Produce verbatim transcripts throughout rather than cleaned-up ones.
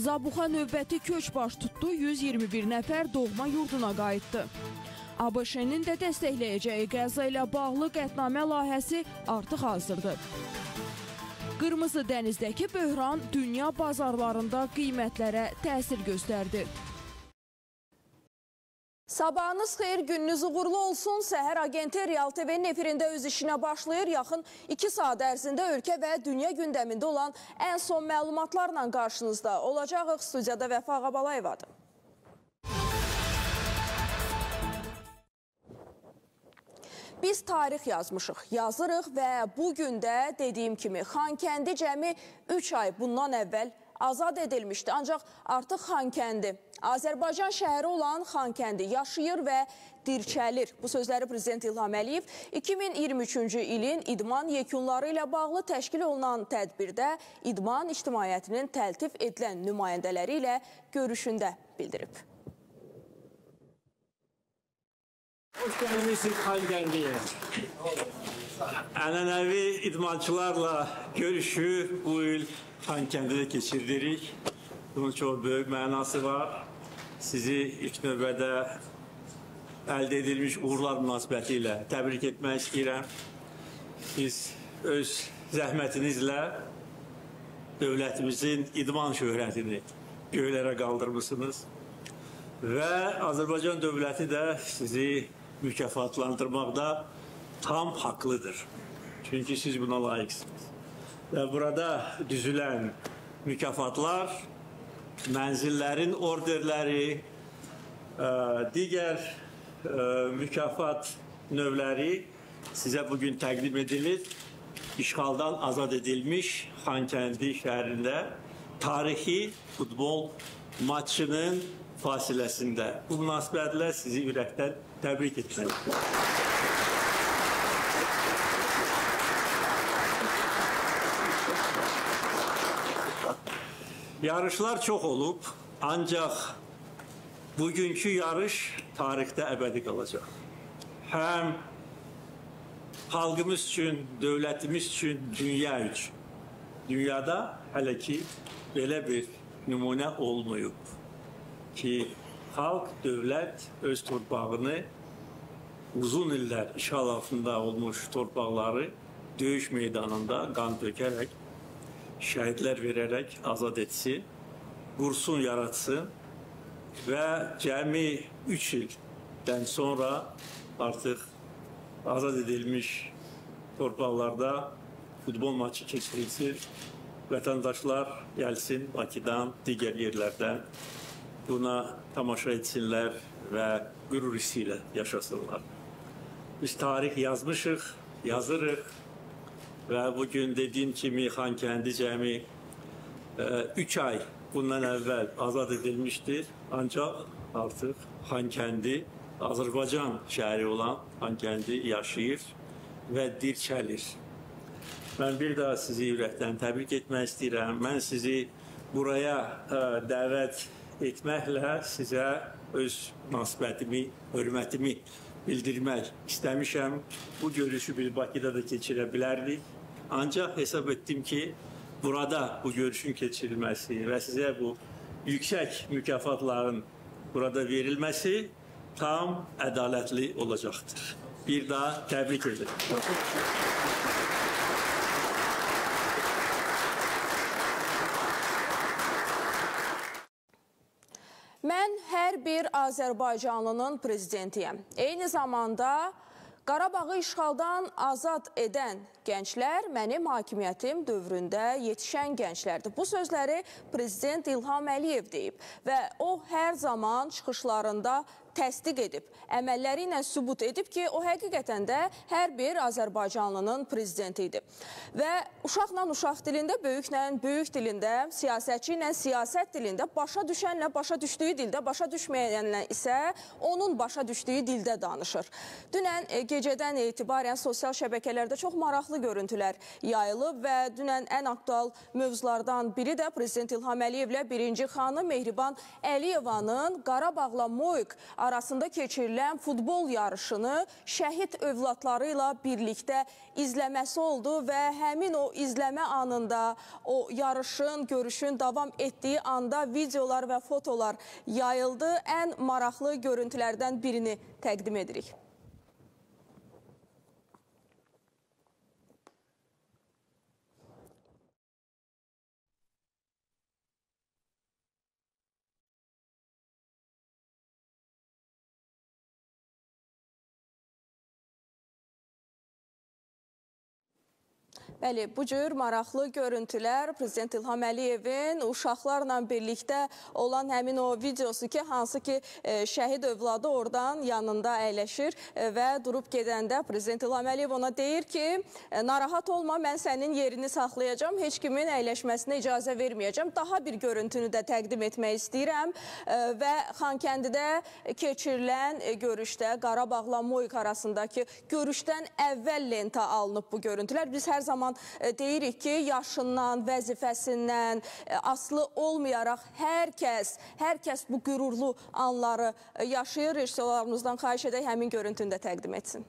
Zabuxa növbəti köç baş tutdu, yüz iyirmi bir nəfər doğma yurduna qayıtdı. ABŞ-nin də dəstəkləyəcəyi Qəzza ilə bağlı qətnamə layihəsi artıq hazırdır. Qırmızı dənizdəki böhran dünya bazarlarında qiymətlərə təsir göstərdi. Sabahınız xeyir, gününüz uğurlu olsun. Səhər agenti Real T V-nin efirində öz işinə başlayır. Yaxın iki saat ərzində ölkə və dünya gündəmində olan ən son məlumatlarla qarşınızda olacağıq. Studiyada Vəfa Ağabalayevadır. Biz tarix yazmışıq, yazırıq və bugün də dediyim kimi Xankəndi cəmi üç ay bundan əvvəl azad edilmişdi. Ancaq artıq Xankəndi, Azərbaycan şəhəri olan Xankəndi yaşayır və dirçəlir. Bu sözləri Prezident İlham Əliyev iki min iyirmi üçüncü ilin idman yekunları ilə bağlı təşkil olunan tədbirdə idman ictimaiyyətinin təltif edilən nümayəndələri ilə görüşündə bildirib. Hoş gəlmişsiniz Xankəndiyə. Ənənəvi idmançılarla görüşü bu il Xankəndidə keçirdirik. Bunun çox böyük mənası var. Sizi ilk növbədə əldə edilmiş uğurlar münasibəti ilə təbrik etmək istəyirəm. Biz öz zəhmətinizlə dövlətimizin idman şöhrətini göylərə qaldırmışsınız. Və Azərbaycan dövləti də sizi mükafatlandırmaqda tam haqlıdır. Çünki siz buna layiqsiniz. Və burada düzülən mükafatlar, mənzillərin orderləri, digər mükafat növləri sizə bugün təqdim edilir. İşğaldan azad edilmiş Xankəndi şəhərində tarixi futbol maçının fasiləsində. Bu münasibətlə sizi ürəkdən təbrik etməliyim. Yarışlar çox olub, ancaq bugünkü yarış tarixdə əbədi qalacaq. Həm xalqımız üçün, dövlətimiz üçün, dünya üçün. Dünyada hələ ki belə bir nümunə olmayıb ki, xalq, dövlət öz torpağını uzun illər işğal altında olmuş torpaqları döyüş meydanında qan dökərək, şəhidlər verərək azad etsin, qursun, yaratsın və cəmi üç ildən sonra artıq azad edilmiş torpaqlarda futbol maçı keçirilsin, vətəndaşlar gəlsin Bakıdan, digər yerlərdən buna tamaşa etsinlər və qürur hissi ilə yaşasınlar. Biz tarix yazmışıq, yazırıq. Və bugün dediyim kimi Xankəndi cəmi üç ay bundan əvvəl azad edilmişdir. Ancaq artıq Xankəndi, Azərbaycan şəhəri olan Xankəndi yaşayır və dirçəlir. Mən bir daha sizi ürəkdən təbrik etmək istəyirəm. Mən sizi buraya dəvət etməklə sizə öz münasibətimi, hörmətimi bildirmək istəmişəm. Bu görüşü bir Bakıda da keçirə bilərdik. Ancaq hesab etdim ki, burada bu görüşün keçirilməsi və sizə bu yüksək mükafatların burada verilməsi tam ədalətli olacaqdır. Bir daha təbrik edirəm. Mən hər bir Azərbaycanlının prezidentiyəm. Eyni zamanda Qarabağı işğaldan azad edən gənclər mənim hakimiyyətim dövründə yetişən gənclərdir. Bu sözləri Prezident İlham Əliyev deyib və o hər zaman çıxışlarında təsdiq edib, əməlləri ilə sübut edib ki, o həqiqətən də hər bir Azərbaycanlının prezidenti idi. Və uşaqla uşaq dilində, böyüklə böyük dilində, siyasətçi ilə siyasət dilində, başa düşənlə başa düşdüyü dildə, başa düşməyənlə isə onun başa düşdüyü dildə danışır. Dünən gecədən etibarən sosial şəbəkələrdə çox maraqlı görüntülər yayılıb və dünən ən aktual mövzulardan biri də Prezident İlham Əliyevlə birinci xanım Mehriban Əliyevanın Qarabağla Moyq arasında keçirilən futbol yarışını şəhid övladları ilə birlikdə izləməsi oldu və həmin o izləmə anında, o yarışın, görüşün davam etdiyi anda videolar və fotolar yayıldı. Ən maraqlı görüntülərdən birini təqdim edirik. Bəli, bu cür maraqlı görüntülər Prezident İlham Əliyevin uşaqlarla birlikdə olan həmin o videosu ki, hansı ki şəhid övladı oradan yanında əyləşir və durub gedəndə Prezident İlham Əliyev ona deyir ki, narahat olma, mən sənin yerini saxlayacağım, heç kimin əyləşməsinə icazə verməyəcəm. Daha bir görüntünü də təqdim etmək istəyirəm və Xankəndidə keçirilən görüşdə Qarabağla Moyq arasındakı görüşdən əvvəl lentə alınıb bu görüntülər. Biz hər zaman deyirik ki, yaşından, vəzifəsindən asılı olmayaraq hər kəs, hər kəs bu qürurlu anları yaşayır. Rejissorlarımızdan xahiş edək həmin görüntünü də təqdim etsin.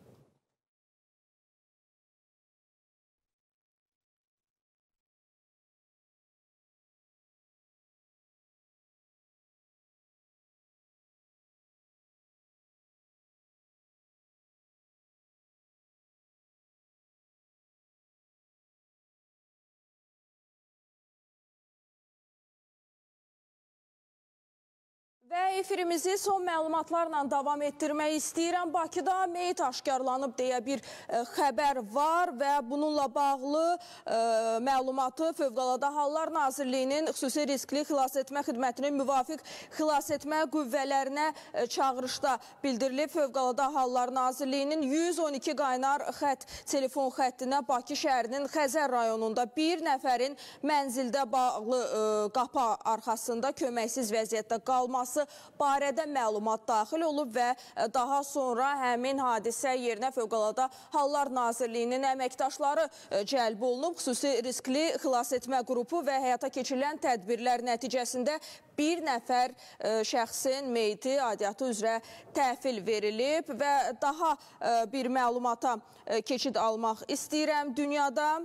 Və efirimizi son məlumatlarla davam etdirmək istəyirəm. Bakıda meyit aşkarlanıb deyə bir xəbər var və bununla bağlı ə, məlumatı Fövqəladə Hallar Nazirliyinin xüsusi riskli xilasetmə xidmətinin müvafiq xilasetmə qüvvələrinə çağırışda bildirilib. Fövqəladə Hallar Nazirliyinin yüz on iki qaynar xətt telefon xəttinə Bakı şəhərinin Xəzər rayonunda bir nəfərin mənzildə bağlı ə, qapı arxasında köməksiz vəziyyətdə qalması barədə məlumat daxil olub və daha sonra həmin hadisə yerinə Fövqəladə Hallar Nazirliyinin əməkdaşları cəlb olunub. Xüsusi riskli xilasetmə qrupu və həyata keçirilən tədbirlər nəticəsində bir nəfər şəxsin meyti aidiyyatı üzrə təhvil verilib və daha bir məlumata keçid almaq istəyirəm. Dünyada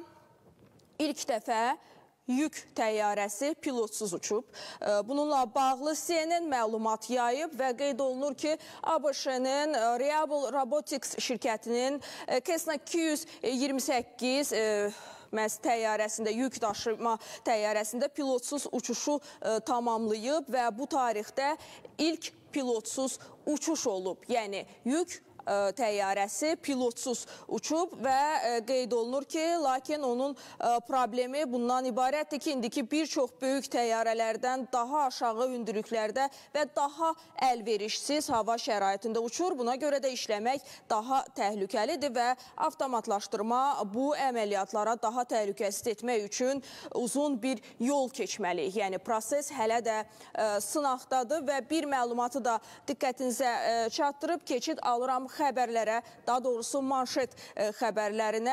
ilk dəfə yük təyyarəsi pilotsuz uçub. Bununla bağlı C N N məlumat yayıb və qeyd olunur ki, ABŞ-nin Reliable Robotics şirkətinin Cessna iki yüz iyirmi səkkiz məhz təyyarəsində, yük daşıma təyyarəsində pilotsuz uçuşu tamamlayıb və bu tarixdə ilk pilotsuz uçuş olub. Yəni, yük təyyarəsi pilotsuz uçub və qeyd olunur ki, lakin onun problemi bundan ibarətdir ki, indiki bir çox böyük təyyarələrdən daha aşağı hündürlüklərdə və daha əlverişsiz hava şəraitində uçur. Buna görə də işləmək daha təhlükəlidir və avtomatlaşdırma bu əməliyyatlara daha təhlükəsiz etmək üçün uzun bir yol keçməliyik. Yəni, proses hələ də sınaqdadır və bir məlumatı da diqqətinizə çatdırıb keçid alıram xəbərlərə, daha doğrusu manşet xəbərlərinə.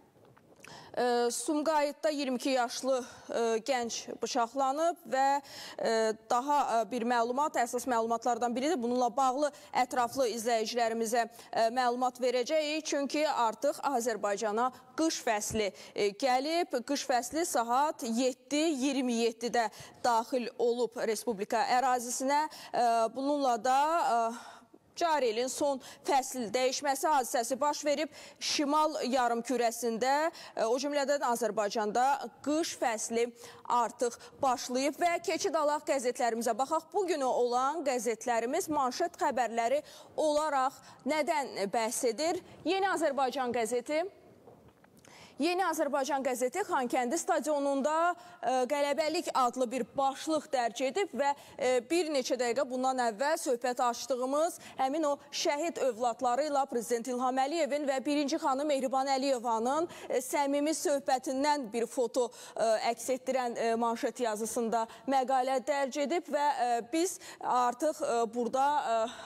Sumqayıtda iyirmi iki yaşlı gənc bıçaqlanıb və daha bir məlumat, əsas məlumatlardan biridir. Bununla bağlı ətraflı izləyicilərimizə məlumat verəcəyik. Çünki artıq Azərbaycana qış fəsli gəlib. Qış fəsli saat yeddi iyirmi yeddidə daxil olub Respublika ərazisinə. Bununla da cari ilin son fəsil dəyişməsi hadisəsi baş verib. Şimal yarımkürəsində, o cümlədən Azərbaycanda qış fəsli artıq başlayıb və keçid alaq qəzetlərimizə baxaq. Bugünü olan qəzetlərimiz manşet xəbərləri olaraq nədən bəhs edir? Yeni Azərbaycan qəzeti. Yeni Azərbaycan qəzeti Xankəndi stadionunda qələbəlik adlı bir başlıq dərc edib və bir neçə dəqiqə bundan əvvəl söhbət açdığımız həmin o şəhid övladları ilə Prezident İlham Əliyevin və birinci xanım Mehriban Əliyevanın səmimi söhbətindən bir foto əks etdirən manşet yazısında məqalə dərc edib və biz artıq burada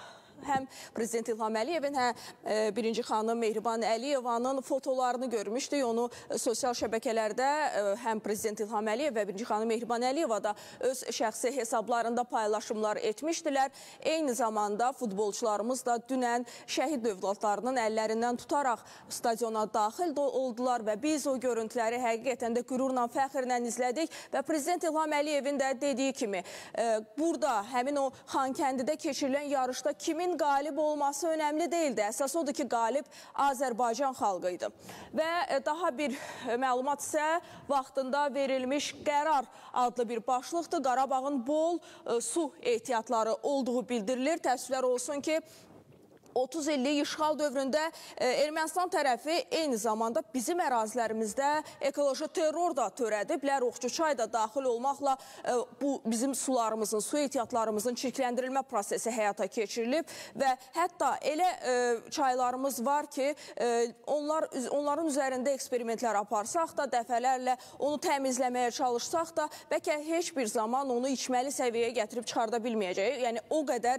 həm Prezident İlham Əliyevin, həm e, birinci xanım Mehriban Əliyevanın fotolarını görmüşdük. Onu sosial şəbəkələrdə e, həm Prezident İlham Əliyev və birinci xanım Mehriban Əliyeva da öz şəxsi hesablarında paylaşımlar etmişdilər. Eyni zamanda futbolçularımız da dünən şəhid övladlarının əllərindən tutaraq stadiona daxil oldular və biz o görüntüləri həqiqətən də qürurla, fəxrlə izlədik və Prezident İlham Əliyevin də dediyi kimi e, burada həmin o Xankəndidə keçirilən yarışda kimin qalib olması önəmli deyildi. Əsas odur ki, qalib Azərbaycan xalqı idi. Və daha bir məlumat isə vaxtında verilmiş qərar adlı bir başlıqdır. Qarabağın bol su ehtiyatları olduğu bildirilir. Təəssüflər olsun ki, otuz illik işğal dövründə Ermənistan tərəfi eyni zamanda bizim ərazilərimizdə ekoloji terror da törədiblər. Oxçuçay da daxil olmaqla bu bizim sularımızın, su ehtiyatlarımızın çirkləndirilmə prosesi həyata keçirilib və hətta elə çaylarımız var ki, onlar onların üzərində eksperimentlər aparsaq da, dəfələrlə onu təmizləməyə çalışsaq da, bəlkə heç bir zaman onu içməli səviyyəyə gətirib çıxarda bilməyəcəyik. Yəni o qədər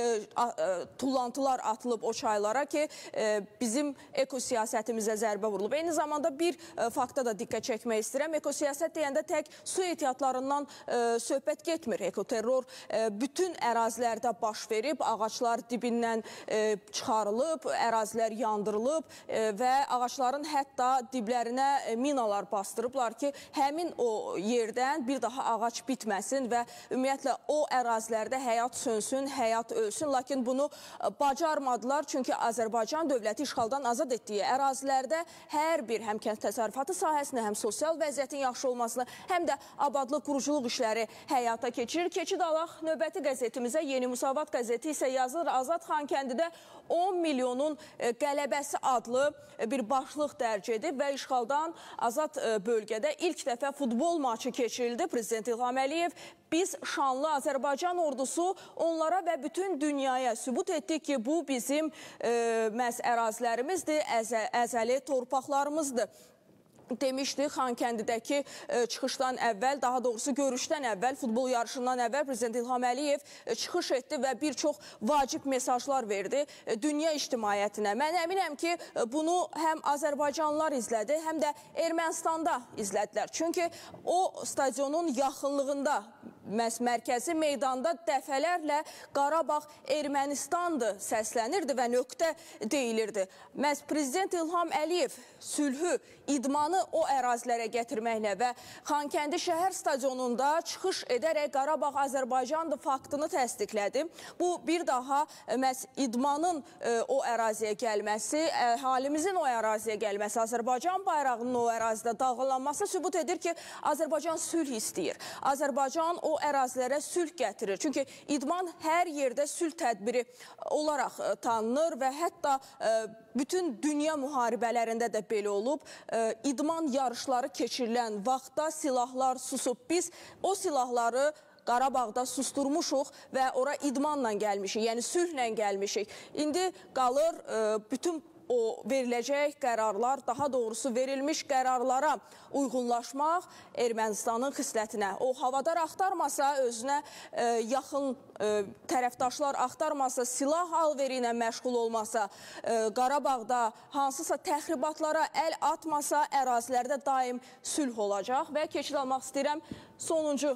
tullantılar atılıb o çaylara ki, e, bizim ekosiyasətimizə zərbə vurulub. Eyni zamanda bir e, fakta da diqqət çəkmək istəyirəm. Ekosiyasət deyəndə tək su ehtiyatlarından e, söhbət getmir. Ekoterror e, bütün ərazilərdə baş verib, ağaçlar dibindən e, çıxarılıb, ərazilər yandırılıb e, və ağaçların hətta diblərinə e, minalar bastırıblar ki, həmin o yerdən bir daha ağac bitməsin və ümumiyyətlə o ərazilərdə həyat sönsün, həyat ölsün. Lakin bunu e, bacarmadılar. Çünki Azərbaycan dövləti işğaldan azad etdiyi ərazilərdə hər bir həm kənd təsərrüfatı sahəsində, həm sosial vəziyyətin yaxşı olmasını, həm də abadlıq, quruculuq işləri həyata keçirir. Keçid alaq növbəti qəzetimizə. Yeni Müsavat qəzeti isə yazır, Azad Xankəndidə on milyonun qələbəsi adlı bir başlıq dərc edib və işğaldan azad bölgədə ilk dəfə futbol maçı keçirildi. Prezident İlham Əliyev biz şanlı Azərbaycan ordusu onlara və bütün dünyaya sübut etdik ki, bu bizim e, məhz ərazilərimizdir, əzə, əzəli torpaqlarımızdır demişdi. Xankəndidəki e, çıxışdan əvvəl, daha doğrusu görüşdən əvvəl, futbol yarışından əvvəl Prezident İlham Əliyev e, çıxış etdi və bir çox vacib mesajlar verdi e, dünya ictimaiyyətinə. Mən əminəm ki, e, bunu həm Azərbaycanlılar izlədi, həm də Ermənistanda izlədilər. Çünki o stadionun yaxınlığında, məhz mərkəzi meydanda dəfələrlə Qarabağ Ermənistandır səslənirdi və nöqtə deyilirdi. Məhz Prezident İlham Əliyev sülhü, idmanı o ərazilərə gətirməklə və Xankəndi şəhər stadionunda çıxış edərək Qarabağ Azərbaycandır faktını təsdiqlədi. Bu bir daha məhz idmanın e, o əraziyə gəlməsi, əhalimizin o əraziyə gəlməsi, Azərbaycan bayrağının o ərazidə dalğalanması sübut edir ki, Azərbaycan sülh istəyir. Azərbaycan o ərazilərə sülh gətirir. Çünki idman hər yerdə sülh tədbiri olaraq e, tanınır və hətta e, bütün dünya müharibələrində də belə olub. E, idman yarışları keçirilən vaxtda silahlar susub. Biz o silahları Qarabağda susturmuşuq və ora idmanla gəlmişik, yəni sülhlə gəlmişik. İndi qalır e, bütün o veriləcək qərarlar, daha doğrusu verilmiş qərarlara uyğunlaşmaq Ermənistanın xislətinə. O havadar axtarmasa, özünə e, yaxın e, tərəfdaşlar axtarmasa, silah alveri ilə məşğul olmasa, e, Qarabağda hansısa təxribatlara əl atmasa, ərazilərdə daim sülh olacaq. Və keçid almaq istəyirəm sonuncu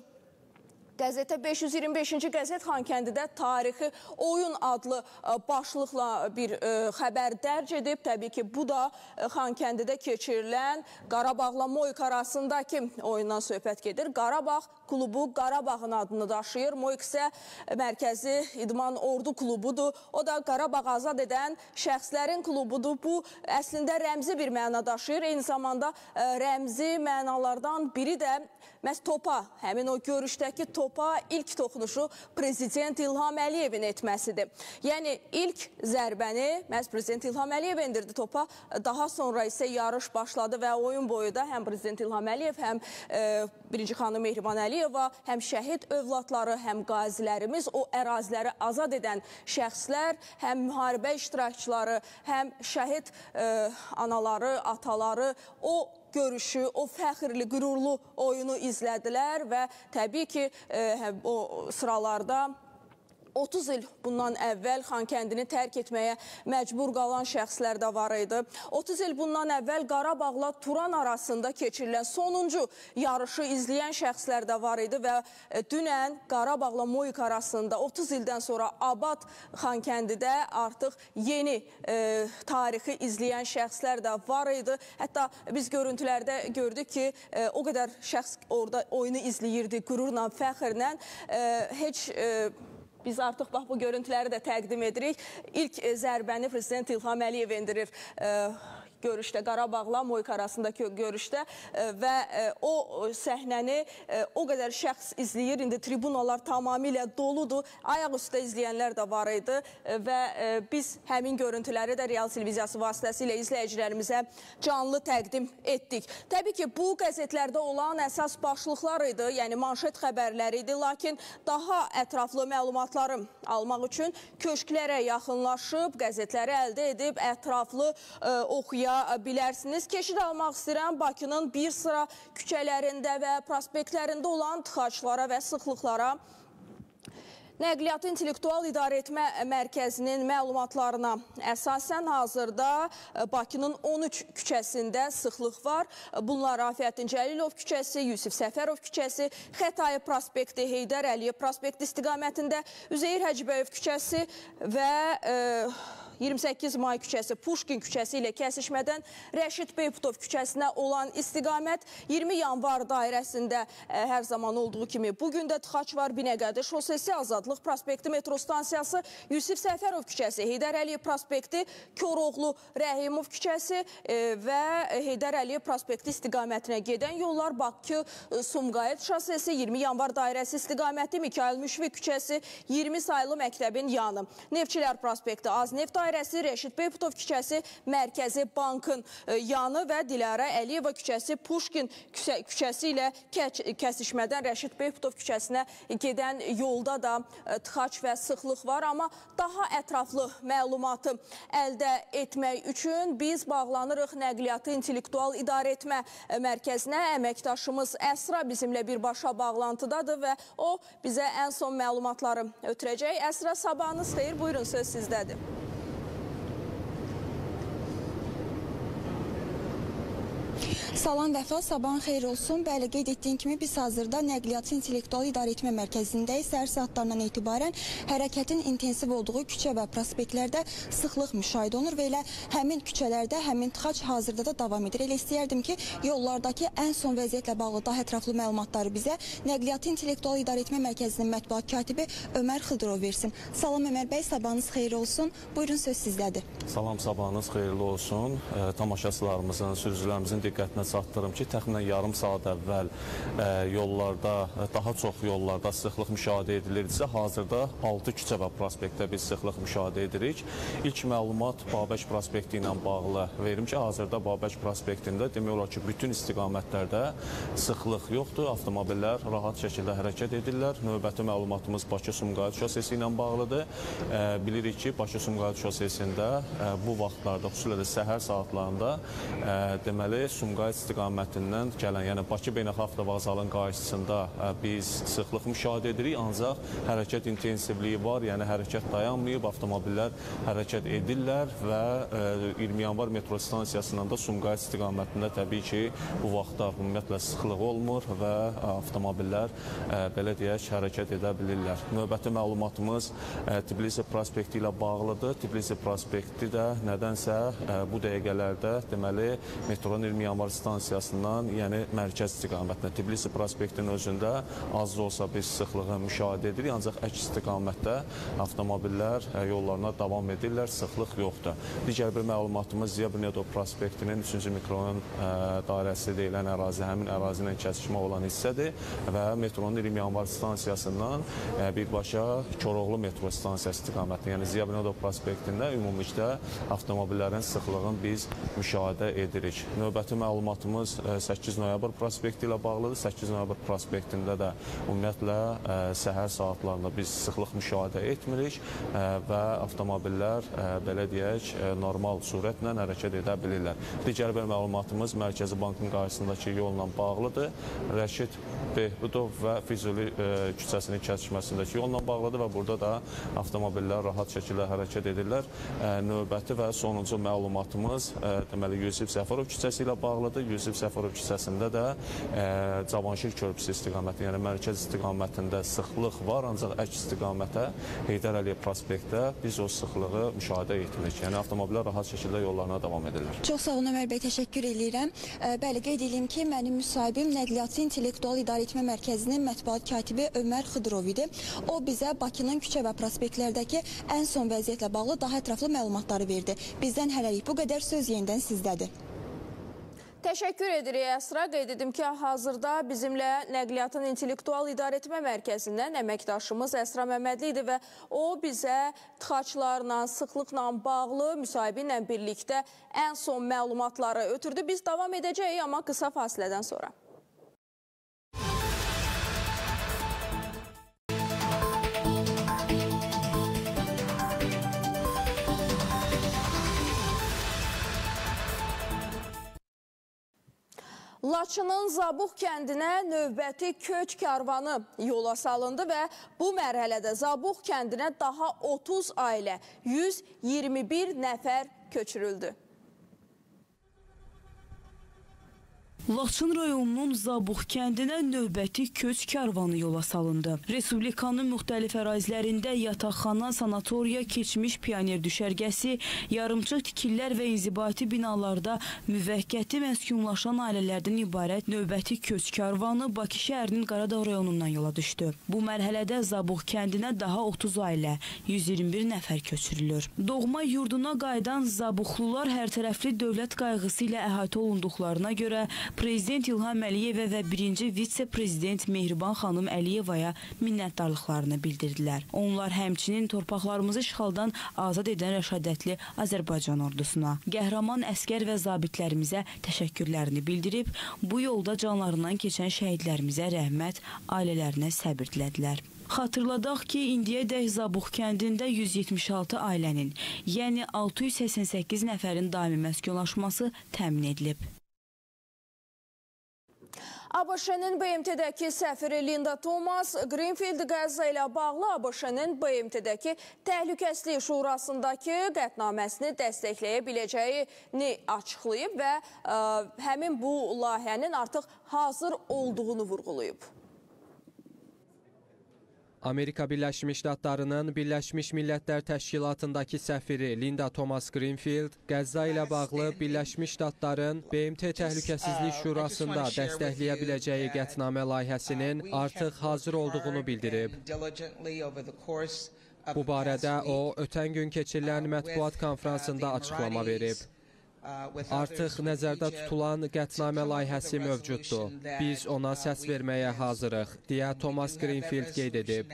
qəzetə. beş yüz iyirmi beşinci qəzet Xankəndidə tarixi oyun adlı başlıqla bir xəbər dərc edib. Təbii ki, bu da Xankəndidə keçirilən Qarabağla Moyk arasındakı oyundan söhbət gedir. Qarabağ klubu Qarabağın adını daşıyır. Moyk isə mərkəzi idman ordu klubudur. O da Qarabağ azad edən şəxslərin klubudur. Bu əslində rəmzi bir məna daşıyır. Eyni zamanda rəmzi mənalardan biri də məhz topa, həmin o görüşdəki topa ilk toxunuşu Prezident İlham Əliyevin etməsidir. Yəni ilk zərbəni məhz Prezident İlham Əliyev endirdi topa. Daha sonra isə yarış başladı və oyun boyu da həm Prezident İlham Əliyev, həm e, birinci xanım Mehriban Əliyeva, həm şəhid övladları, həm qazilərimiz, o əraziləri azad edən şəxslər, həm müharibə iştirakçıları, həm şəhid e, anaları, ataları o görüşü, o fəxrli, qürurlu oyunu izlədilər və təbii ki, e, o sıralarda otuz il bundan əvvəl Xankəndini tərk etməyə məcbur qalan şəxslər də var idi. otuz il bundan əvvəl Qarabağla Turan arasında keçirilən sonuncu yarışı izləyən şəxslər də var idi və dünən Qarabağla Moyik arasında otuz ildən sonra Abad Xankəndidə artıq yeni e, tarixi izləyən şəxslər də var idi. Hətta biz görüntülərdə gördük ki, e, o qədər şəxs orada oyunu izləyirdi qürurla, fəxrlə. E, heç... E, Biz artıq bax, bu görüntüləri də təqdim edirik. İlk zərbəni Prezident İlham Əliyev endirir e, görüşdə, Qarabağla Moyik arasındakı görüşdə e, və e, o səhnəni e, o qədər şəxs izləyir. İndi tribunalar tamamilə doludur. Ayaq üstə izləyənlər də var idi e, və e, biz həmin görüntüləri də Real Televiziyası vasitəsilə izləyicilərimizə canlı təqdim etdik. Təbii ki, bu qəzetlərdə olan əsas başlıqlar idi, yəni manşet xəbərləri idi, lakin daha ətraflı məlumatları almaq üçün köşklərə yaxınlaşıb, qəzetləri əldə edib, ətraflı e, oxuya bilərsiniz. Keşid almaq istəyirəm Bakının bir sıra küçələrində və prospektlərində olan tıxaclara və sıxlıqlara. Nəqliyyatı İntellektual İdarəetmə Mərkəzinin məlumatlarına əsasən hazırda Bakının on üç küçəsində sıxlıq var. Bunlar Rafiyəddin Cəlilov küçəsi, Yusif Səfərov küçəsi, Xətai prospekti, Heydər Əliyev prospekti istiqamətində, Üzeyir Hacıbəyov küçəsi və e, iyirmi səkkiz may küçəsi, Puşkin küçəsi ilə kəsişmədən Rəşid Beyputov küçəsinə olan istiqamət, iyirmi yanvar dairəsində ə, hər zaman olduğu kimi bugün də tıxac var. Binəqədi şosesi, Azadlıq prospekti metro stansiyası, Yusif Səfərov küçəsi, Heydər Əliyev prospekti, Koroğlu Rəhimov küçəsi ə, və Heydər Əliyev prospekti istiqamətinə gedən yollar, Bakı Sumqayıt şosesi, iyirmi yanvar dairəsi istiqaməti, Mikail Müşfiq küçəsi, iyirmi sayılı məktəbin yanı, Neftçilər prospekti, Azneft dairəsi, Rəşid Beyputov küçəsi, Mərkəzi Bankın yanı və Dilarə Əliyeva küçəsi, Puşkin küçəsi ilə kəsişmədən Rəşid Beyputov küçəsinə gedən yolda da tıxac və sıxlıq var. Amma daha ətraflı məlumatı əldə etmək üçün biz bağlanırıq Nəqliyyatı İntellektual İdarəetmə Mərkəzinə. Əməkdaşımız Əsra bizimlə birbaşa bağlantıdadır və o bizə ən son məlumatları ötürəcək. Əsra, sabahınız xeyir, buyurun, söz sizdədir. Salam Vəfa, sabahın xeyir olsun. Bəli, qeyd etdiyim kimi biz hazırda Nəqliyyatı İntellektual İdarəetmə Mərkəzindəyik. Səhər saatlarından etibarən hərəkətin intensiv olduğu küçə və prospektlərdə sıxlıq müşahidə olunur və elə həmin küçələrdə həmin tıxac hazırda da davam edir. Elə istəyərdim ki, yollardakı ən son vəziyyətlə bağlı daha ətraflı məlumatları bizə Nəqliyyatı İntellektual İdarəetmə Mərkəzinin mətbuat katibi Ömər Xıdırov versin. Salam Ömər bəy, sabahınız xeyir olsun. Buyurun, söz sizdədir. Salam, sabahınız xeyirli olsun. E, tamaşaçılarımızın, sürücülərimizin diqqətinə çatdırım ki, təxminən yarım saat əvvəl e, yollarda, daha çox yollarda sıxlıq müşahidə edilirdisə, hazırda altı küçə və prospektdə biz sıxlıq müşahidə edirik. İlk məlumat Babək prospekti ilə bağlı verim ki, hazırda Babək prospektində demək olar ki, bütün istiqamətlərdə sıxlıq yoxdur. Avtomobillər rahat şəkildə hərəkət edirlər. Növbəti məlumatımız Bakı-Sumqayıt şosesi ilə bağlıdır. E, bilirik ki, Bakı-Sumqayıt şosesində e, bu vaxtlarda, xüsusilə də səhər saatlarında e, deməli, Sumqayıt istiqamətindən gələn, yəni Bakı Beynəlxalq Avtovağzalının qarşısında ə, biz sıxlıq müşahidə edirik, ancaq hərəkət intensivliyi var, yəni hərəkət dayanmayıb, avtomobillər hərəkət edirlər və ə, iyirmi yanvar metro stansiyasından da Sumqayıt istiqamətində təbii ki, bu vaxtda ümumiyyətlə sıxlıq olmur və ə, avtomobillər ə, belə deyək, hərəkət edə bilirlər. Növbəti məlumatımız ə, Tbilisi prospekti ilə bağlıdır. Tbilisi prospekti də nədənsə ə, bu dəqiqələrdə deməli metronun iyirmi yanvar stansiyasından, yəni mərkəz istiqamətinə, Tbilisi prospektinin özündə az da olsa biz sıxlığı müşahidə edirik, ancaq əks istiqamətdə avtomobillər yollarına davam edirlər, sıxlıq yoxdur. Digər bir məlumatımız Ziya Bünyadov prospektinin üçüncü mikrorayon dairəsi deyilən ərazi, həmin ərazi ilə kəsişmə olan hissədir və metronun iyirmi yanvar stansiyasından birbaşa Koroğlu metro stansiyası istiqamətinə, yəni Ziya Bünyadov prospektində ümumilikdə avtomobillərin sıxlığını biz müşahidə edirik. Növbəti məlumat məlumatımız səkkiz noyabr prospekti ilə bağlıdır. səkkiz noyabr prospektində də ümumiyyətlə səhər saatlarında biz sıxlıq müşahidə etmirik və avtomobillər belə deyək normal sürətlə hərəkət edə bilirlər. Digər bir məlumatımız Mərkəzi Bankın qarşısındakı yolla bağlıdır. Rəşid Behbudov və Füzuli küçəsinin kəsişməsindəki yolla bağlıdır və burada da avtomobillər rahat şəkildə hərəkət edirlər. Növbəti və sonuncu məlumatımız deməli Yusif Səfərov küçəsi ilə bağlıdır. Yusif Səfərov küçəsində də Cavanşir körpüsü istiqaməti, yəni mərkəz istiqamətində sıxlıq var, ancaq əks istiqamətə Heydər Əliyev prospektdə biz o sıxlığı müşahidə etmirik. Yəni avtomobillər rahat şəkildə yollarına davam edirlər. Çox sağ olun Ömər bəy, təşəkkür edirəm. Bəli, qeyd edeyim ki, mənim müsahibim Nəqliyyatçı İntellektual İdarəetmə Mərkəzinin mətbuat katibi Ömər Xıdırov idi. O bizə Bakının küçə və prospektlərdəki ən son vəziyyətlə bağlı daha ətraflı məlumatları verdi. Bizdən hələlik bu qədər, söz yenidən sizdədir. Təşəkkür edirik Əsra. Qeyd edim ki, hazırda bizimlə Nəqliyyatın İntellektual İdarəetmə Mərkəzindən əməkdaşımız Əsra Məmmədli idi və o bizə tıxaclarla, sıxlıqla bağlı müsahibi ilə birlikdə ən son məlumatları ötürdü. Biz davam edəcəyik, amma qısa fasilədən sonra. Laçının Zabux kəndinə növbəti köç karvanı yola salındı və bu mərhələdə Zabux kəndinə daha otuz ailə, yüz iyirmi bir nəfər köçürüldü. Laçın rayonunun Zabux kəndinə növbəti köç karvanı yola salındı. Respublikanın müxtəlif ərazilərində yataqxana, sanatoriya, keçmiş pioner düşərgəsi, yarımçıq tikillər və inzibati binalarda müvəqqəti məskunlaşan ailələrdən ibarət növbəti köç karvanı Bakı şəhərinin Qaradağ rayonundan yola düşdü. Bu mərhələdə Zabux kəndinə daha otuz ailə, yüz iyirmi bir nəfər köçürülür. Doğma yurduna qayıdan Zabuxlular hərtərəfli dövlət qayğısı ilə əhatə olunduqlarına görə Prezident İlham Əliyevə və birinci vitse-prezident Mehriban xanım Əliyevaya minnətdarlıqlarını bildirdilər. Onlar həmçinin torpaqlarımızı işğaldan azad edən rəşadətli Azərbaycan ordusuna, qəhrəman əskər və zabitlərimizə təşəkkürlərini bildirib, bu yolda canlarından keçən şəhidlərimizə rəhmət, ailələrinə səbir dilədilər. Xatırladaq ki, indiyədək Zabux kəndində yüz yetmiş altı ailənin, yəni altı yüz səksən səkkiz nəfərin daimi məskunlaşması təmin edilib. ABŞ-nin B M T-dəki səfiri Linda Thomas Greenfield Qəzza ilə bağlı ABŞ-nin B M T-dəki Təhlükəsizlik Şurasındakı qətnaməsini dəstəkləyə biləcəyini açıqlayıb və ə, həmin bu layihənin artıq hazır olduğunu vurğulayıb. Amerika Birləşmiş Ştatlarının Birləşmiş Millətlər Təşkilatındakı səfiri Linda Thomas Greenfield Qəzza ilə bağlı Birləşmiş Ştatların B M T Təhlükəsizlik Şurasında dəstəkləyə biləcəyi qətnamə layihəsinin artıq hazır olduğunu bildirib. Bu barədə o, ötən gün keçirilən mətbuat konfransında açıqlama verib. Artıq nəzərdə tutulan qətnamə layihəsi mövcuddur. Biz ona səs verməyə hazırıq, deyə Thomas Greenfield qeyd edib.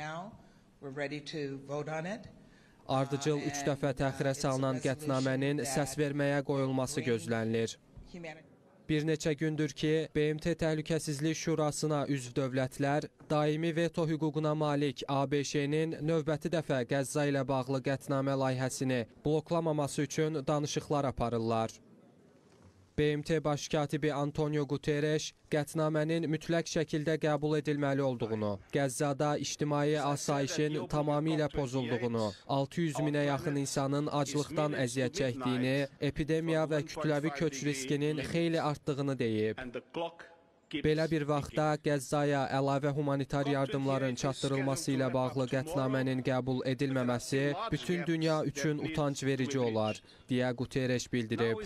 Ardıcıl üç dəfə təxirə salınan qətnamənin səs verməyə qoyulması gözlənilir. Bir neçə gündür ki, B M T Təhlükəsizlik Şurasına üzv dövlətlər daimi veto hüququna malik A B Ş-nin növbəti dəfə Qəzza ilə bağlı qətnamə layihəsini bloklamaması üçün danışıqlar aparırlar. B M T Baş katibi Antonio Guterres qətnamənin mütləq şəkildə qəbul edilməli olduğunu, Qəzzada ictimai asayişin tamamilə pozulduğunu, altı yüz minə yaxın insanın aclıqdan əziyyət çəkdiyini, epidemiya və kütləvi köç riskinin xeyli artdığını deyib. Belə bir vaxtda Qəzzaya əlavə humanitar yardımların çatdırılması ilə bağlı qətnamənin qəbul edilməməsi bütün dünya üçün utanc verici olar, deyə Guterres bildirib.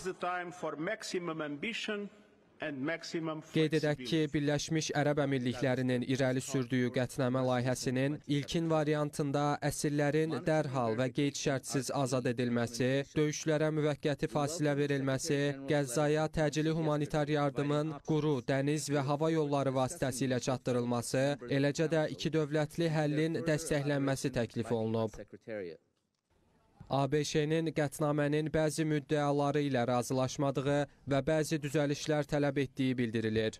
Qeyd edək ki, Birləşmiş Ərəb Əmirliklərinin irəli sürdüyü qətnamə layihəsinin ilkin variantında əsirlərin dərhal və qeyd şərtsiz azad edilməsi, döyüşlərə müvəqqəti fasilə verilməsi, Qəzzaya təcili humanitar yardımın quru, dəniz və hava yolları vasitəsilə çatdırılması, eləcə də iki dövlətli həllin dəstəklənməsi təklif olunub. A B Ş-nin qətnamənin bəzi müddəaları ilə razılaşmadığı və bəzi düzəlişlər tələb etdiyi bildirilir.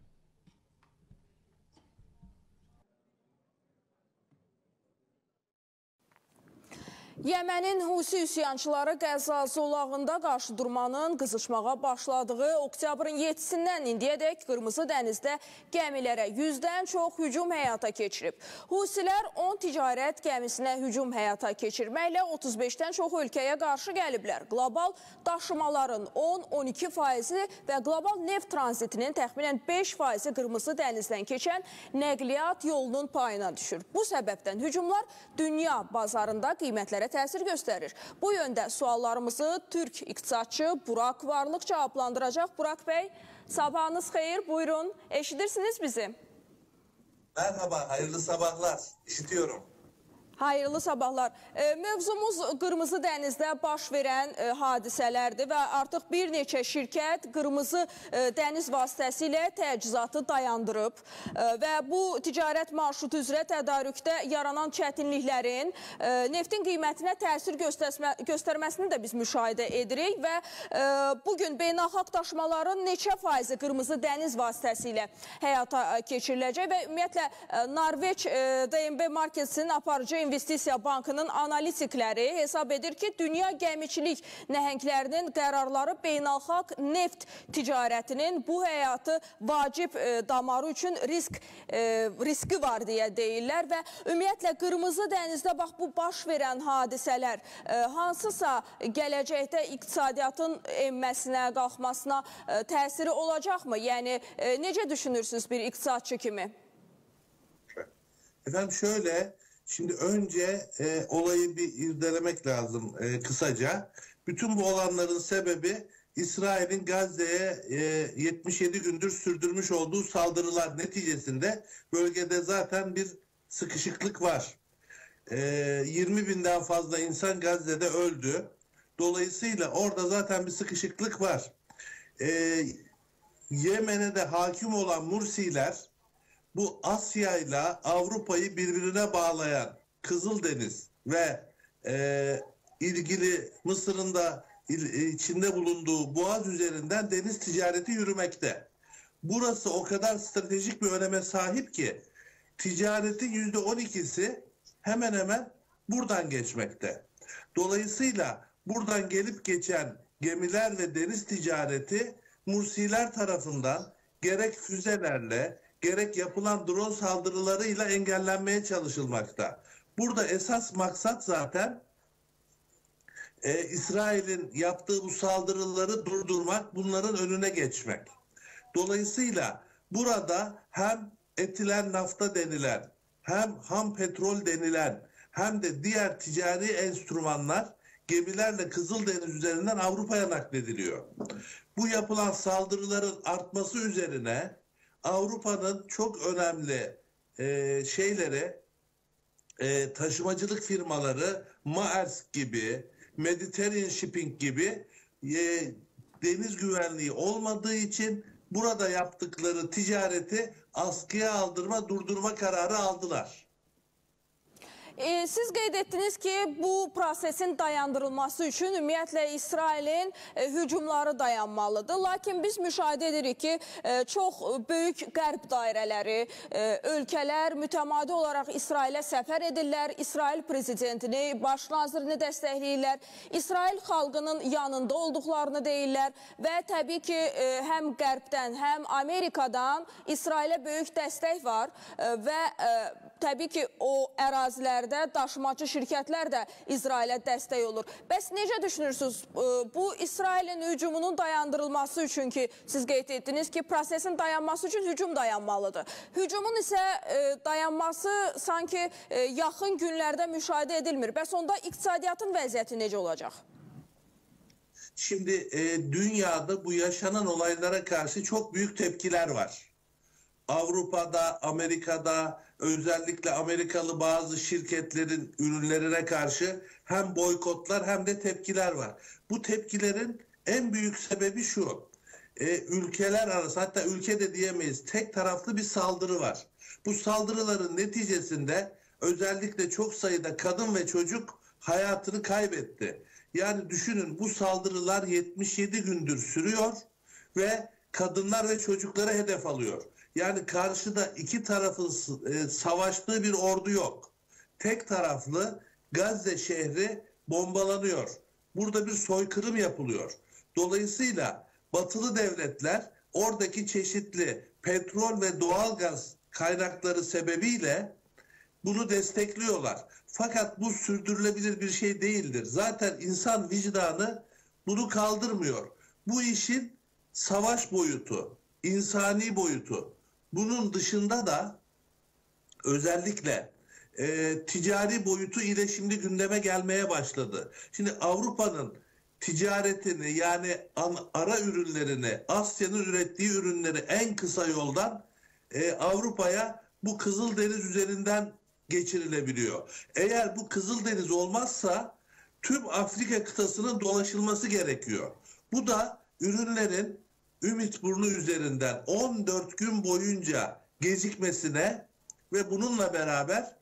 Yəmənin Husi üsyançıları Qəzza zolağında qarşıdurmanın qızışmağa başladığı oktyabrın yeddisindən indiyədək Qırmızı dənizdə gəmilərə yüzdən çox hücum həyata keçirib. Husilər on ticarət gəmisinə hücum həyata keçirməklə otuz beşdən çox ölkəyə qarşı gəliblər. Qlobal daşımaların on on iki faizi və qlobal neft tranzitinin təxminən beş faizi Qırmızı dənizdən keçən nəqliyyat yolunun payına düşür. Bu səbəbdən hücumlar dünya bazarında qiymətlərə təsir göstərir. Bu yöndə suallarımızı Türk iqtisadçı Burak Varlıq cavablandıracaq. Burak Bey, sabahınız xeyir, buyurun, eşidirsiniz bizi. Merhaba, hayırlı sabahlar, işitiyorum. Hayırlı sabahlar. E, mövzumuz Qırmızı dənizdə baş verən e, hadisələrdir və artıq bir neçə şirkət Qırmızı e, dəniz vasitəsilə təchizatı dayandırıb e, və bu ticarət marşrutu üzrə tədarükdə yaranan çətinliklərin e, neftin qiymətinə təsir göstərmə, göstərməsini də biz müşahidə edirik və e, bugün beynəlxalq daşımaların neçə faizi Qırmızı dəniz vasitəsilə həyata keçiriləcək və ümumiyyətlə e, Norveç e, D M B Markets'in aparıcı İnvestisiya Bankının analitikləri hesab edir ki, dünya gəmiçilik nəhənglərinin qərarları beynəlxalq neft ticarətinin bu həyatı vacib e, damarı üçün risk e, riski var deyə deyirlər və ümumiyyətlə Qırmızı dənizdə bax bu baş verən hadisələr e, hansısa gələcəkdə iqtisadiyyatın enməsinə, qalxmasına e, təsiri olacaqmı? Yəni e, necə düşünürsünüz bir iqtisadçı kimi? Efendim şöyle, şimdi önce e, olayı bir irdelemek lazım e, kısaca. Bütün bu olanların sebebi İsrail'in Gazze'ye e, yetmiş yedi gündür sürdürmüş olduğu saldırılar neticesinde bölgede zaten bir sıkışıklık var. E, yirmi binden fazla insan Gazze'de öldü. Dolayısıyla orada zaten bir sıkışıklık var. E, Yemen'e de hakim olan Mursiler, bu Asya ile Avrupa'yı birbirine bağlayan Kızıldeniz ve e, ilgili Mısır'ın da il, içinde bulunduğu boğaz üzerinden deniz ticareti yürümekte. Burası o kadar stratejik bir öneme sahip ki ticaretin yüzde on ikisi hemen hemen buradan geçmekte. Dolayısıyla buradan gelip geçen gemiler ve deniz ticareti Mursiler tarafından gerek füzelerle gerek yapılan drone saldırılarıyla engellenmeye çalışılmakta. Burada esas maksat zaten e, İsrail'in yaptığı bu saldırıları durdurmak, bunların önüne geçmek. Dolayısıyla burada hem etilen nafta denilen, hem ham petrol denilen, hem de diğer ticari enstrümanlar gemilerle Kızıldeniz üzerinden Avrupa'ya naklediliyor. Bu yapılan saldırıların artması üzerine Avrupa'nın çok önemli e, şeyleri, e, taşımacılık firmaları, Maersk gibi, Mediterranean Shipping gibi e, deniz güvenliği olmadığı için burada yaptıkları ticareti askıya aldırma, durdurma kararı aldılar. E, siz qeyd etdiniz ki, bu prosesin dayandırılması üçün ümumiyyətlə İsrailin e, hücumları dayanmalıdır. Lakin biz müşahidə edirik ki, e, çox böyük qərb dairələri, e, ölkələr mütəmadi olaraq İsrailə səfər edirlər, İsrail prezidentini, baş nazirini dəstəkləyirlər, İsrail xalqının yanında olduqlarını deyirlər və təbii ki, e, həm qərbdən, həm Amerikadan İsrailə böyük dəstək var e, və e, təbii ki, o ərazilərdə daşımacı şirkətlər də İsrailə dəstək olur. Bəs necə düşünürsünüz? Bu İsrailin hücumunun dayandırılması üçün ki, siz qeyd etdiniz ki, prosesin dayanması üçün hücum dayanmalıdır. Hücumun isə dayanması sanki yaxın günlərdə müşahidə edilmir. Bəs onda iqtisadiyyatın vəziyyəti necə olacaq? Şimdi e, dünyada bu yaşanan olaylara karşı çok büyük tepkiler var. Avrupa'da, Amerika'da, özellikle Amerikalı bazı şirketlerin ürünlerine karşı hem boykotlar hem de tepkiler var. Bu tepkilerin en büyük sebebi şu, e, ülkeler arası, hatta ülke de diyemeyiz, tek taraflı bir saldırı var. Bu saldırıların neticesinde özellikle çok sayıda kadın ve çocuk hayatını kaybetti. Yani düşünün, bu saldırılar yetmiş yedi gündür sürüyor ve kadınlar ve çocuklara hedef alıyor. Yani karşıda iki tarafın e, savaştığı bir ordu yok. Tek taraflı Gazze şehri bombalanıyor. Burada bir soykırım yapılıyor. Dolayısıyla batılı devletler oradaki çeşitli petrol ve doğalgaz kaynakları sebebiyle bunu destekliyorlar. Fakat bu sürdürülebilir bir şey değildir. Zaten insan vicdanı bunu kaldırmıyor. Bu işin savaş boyutu, insani boyutu. Bunun dışında da özellikle e, ticari boyutu ile şimdi gündeme gelmeye başladı. Şimdi Avrupa'nın ticaretini, yani ara ürünlerini, Asya'nın ürettiği ürünleri en kısa yoldan e, Avrupa'ya bu Kızıldeniz üzerinden geçirilebiliyor. Eğer bu Kızıldeniz olmazsa tüm Afrika kıtasının dolaşılması gerekiyor. Bu da ürünlerin Ümitburnu üzerinden on dört gün boyunca gecikmesine ve bununla beraber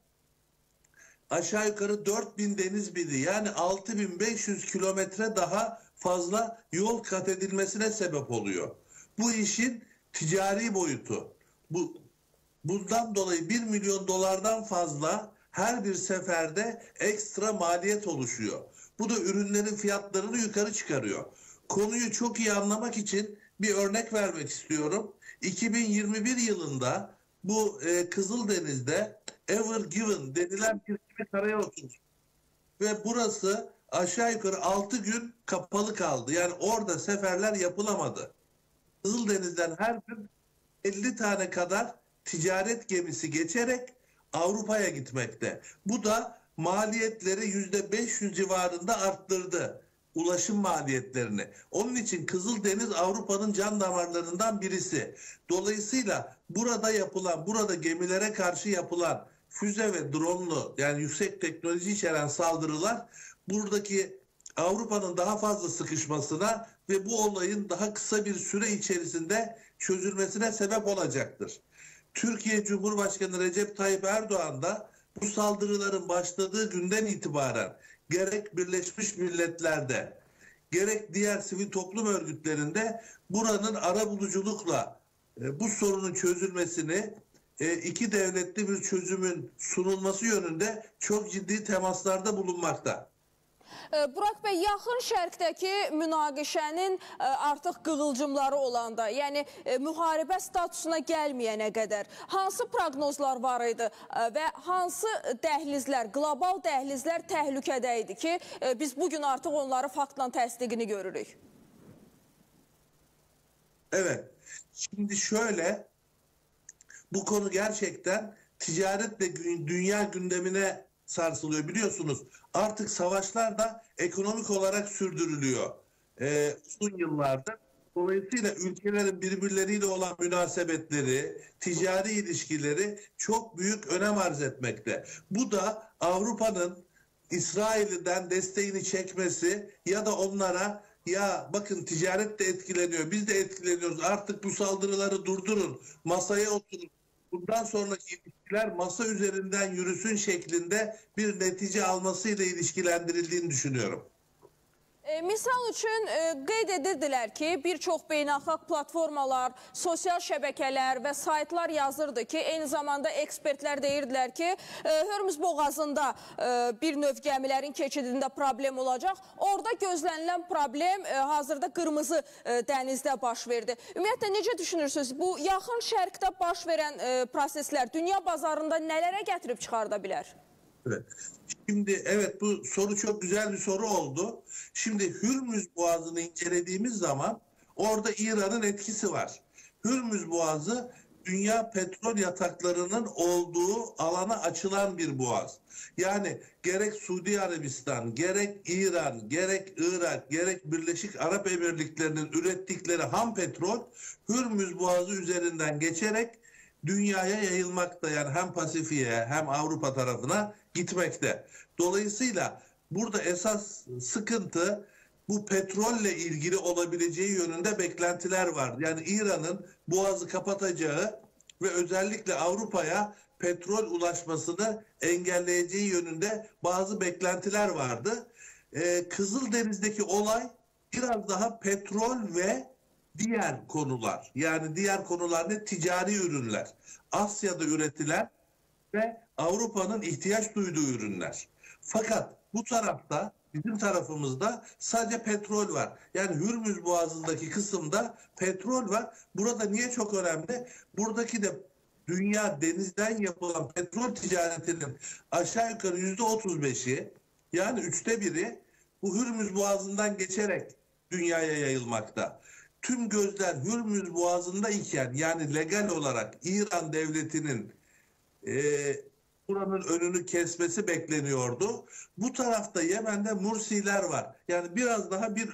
aşağı yukarı dört bin deniz mili, yani altı bin beş yüz kilometre daha fazla yol kat edilmesine sebep oluyor. Bu işin ticari boyutu. Bu Bundan dolayı bir milyon dolardan fazla her bir seferde ekstra maliyet oluşuyor. Bu da ürünlerin fiyatlarını yukarı çıkarıyor. Konuyu çok iyi anlamak için bir örnek vermek istiyorum. iki bin yirmi bir yılında bu e, Kızıldeniz'de Ever Given denilen bir karaya oturmuş. Ve burası aşağı yukarı altı gün kapalı kaldı. Yani orada seferler yapılamadı. Kızıldeniz'den her gün elli tane kadar ticaret gemisi geçerek Avrupa'ya gitmekte. Bu da maliyetleri yüzde beş yüz civarında arttırdı. Ulaşım maliyetlerini. Onun için Kızıldeniz Avrupa'nın can damarlarından birisi. Dolayısıyla burada yapılan, burada gemilere karşı yapılan füze ve dronlu, yani yüksek teknoloji içeren saldırılar buradaki Avrupa'nın daha fazla sıkışmasına ve bu olayın daha kısa bir süre içerisinde çözülmesine sebep olacaktır. Türkiye Cumhurbaşkanı Recep Tayyip Erdoğan da bu saldırıların başladığı günden itibaren gerek Birleşmiş Milletler'de gerek diğer sivil toplum örgütlerinde buranın arabuluculukla e, bu sorunun çözülmesini, e, iki devletli bir çözümün sunulması yönünde çok ciddi temaslarda bulunmakta. Burak Bey, yaxın şərqdəki münaqişənin artıq qığılcımları olanda, yəni müharibə statusuna gəlməyənə qədər hansı proqnozlar var idi və hansı dəhlizlər, qlobal dəhlizlər təhlükədə idi ki, biz bugün artıq onları faktla təsdiqini görürük? Evet, şimdi şöyle, bu konu gerçekten ticaretle dünya gündemine sarsılıyor, biliyorsunuz. Artık savaşlar da ekonomik olarak sürdürülüyor ee, uzun yıllardır. Dolayısıyla ülkelerin birbirleriyle olan münasebetleri, ticari ilişkileri çok büyük önem arz etmekte. Bu da Avrupa'nın İsrail'den desteğini çekmesi ya da onlara, ya bakın ticaret de etkileniyor, biz de etkileniyoruz, artık bu saldırıları durdurun, masaya oturun, bundan sonraki ilişkiler masa üzerinden yürüsün şeklinde bir netice almasıyla ilişkilendirildiğini düşünüyorum. E, misal üçün e, qeyd edirdilər ki, bir çox beynəlxalq platformalar, sosial şəbəkələr və saytlar yazırdı ki, eyni zamanda ekspertlər deyirdilər ki, e, Hörmüz boğazında e, bir növ gəmilərin keçidində problem olacaq. Orada gözlənilən problem e, hazırda Qırmızı e, dənizdə baş verdi. Ümumiyyətlə, necə düşünürsünüz? Bu yaxın şərqdə baş verən e, proseslər dünya bazarında nələrə gətirib çıxarda bilər? Evet. Şimdi evet, bu soru çok güzel bir soru oldu. Şimdi Hürmüz Boğazı'nı incelediğimiz zaman orada İran'ın etkisi var. Hürmüz Boğazı dünya petrol yataklarının olduğu alana açılan bir boğaz. Yani gerek Suudi Arabistan, gerek İran, gerek Irak, gerek Birleşik Arap Emirlikleri'nin ürettikleri ham petrol Hürmüz Boğazı üzerinden geçerek dünyaya yayılmakta, yani hem Pasifik'e hem Avrupa tarafına gitmekte. Dolayısıyla burada esas sıkıntı bu petrolle ilgili olabileceği yönünde beklentiler var. Yani İran'ın boğazı kapatacağı ve özellikle Avrupa'ya petrol ulaşmasını engelleyeceği yönünde bazı beklentiler vardı. e, Kızıldeniz'deki olay biraz daha petrol ve diğer konular. Yani diğer konular ne? Ticari ürünler. Asya'da üretilen ve Avrupa'nın ihtiyaç duyduğu ürünler. Fakat bu tarafta, bizim tarafımızda sadece petrol var. Yani Hürmüz Boğazı'ndaki kısımda petrol var. Burada niye çok önemli? Buradaki de dünya denizden yapılan petrol ticaretinin aşağı yukarı yüzde otuz beşi, yani üçte biri bu Hürmüz Boğazı'ndan geçerek dünyaya yayılmakta. Tüm gözler Hürmüz Boğazı'nda iken, yani legal olarak İran devletinin e, buranın önünü kesmesi bekleniyordu. Bu tarafta Yemen'de Mursiler var. Yani biraz daha bir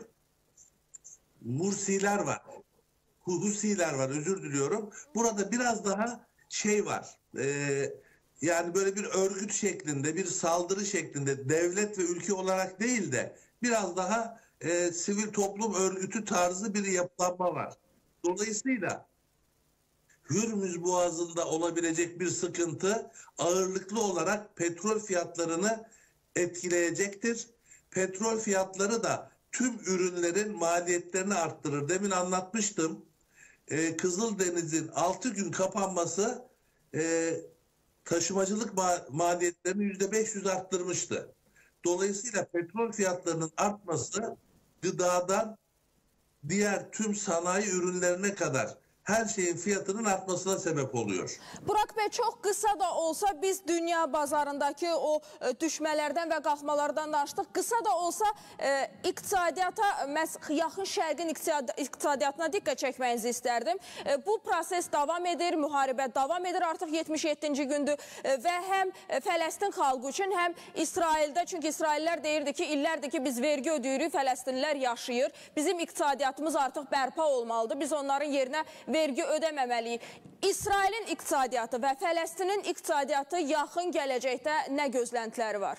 Mursiler var. Husiler var, özür diliyorum. Burada biraz daha şey var. E, yani böyle bir örgüt şeklinde, bir saldırı şeklinde, devlet ve ülke olarak değil de biraz daha e, sivil toplum örgütü tarzı bir yapılanma var. Dolayısıyla Hürmüz Boğazı'nda olabilecek bir sıkıntı ağırlıklı olarak petrol fiyatlarını etkileyecektir. Petrol fiyatları da tüm ürünlerin maliyetlerini arttırır. Demin anlatmıştım. Ee, Kızıldeniz'in altı gün kapanması e, taşımacılık ma- maliyetlerini yüzde beş yüz arttırmıştı. Dolayısıyla petrol fiyatlarının artması gıdadan diğer tüm sanayi ürünlerine kadar her şeyin fiyatının artmasına sebep oluyor. Burak Bey, çok kısa da olsa biz dünya bazarındaki o e, düşmələrdən və qalxmalardan danışdıq. Kısa da olsa e, iqtisadiyyata, yaxın şərqin iqtisadiyyatına diqqət çəkməyinizi istərdim. E, bu proses davam edir, müharibə davam edir, artıq yetmiş yeddinci gündür e, və həm Fələstin xalqı üçün, həm İsraildə, çünki İsraillər deyirdi ki, illərdir ki biz vergi ödəyirik, Fələstinlilər yaşayır. Bizim iqtisadiyyatımız artıq bərpa olmalıdır. Biz onların yerinə vergi ödəməməliyik. İsrailin iqtisadiyyatı və Fələstinin iqtisadiyyatı yaxın gələcəkdə nə gözləntiləri var?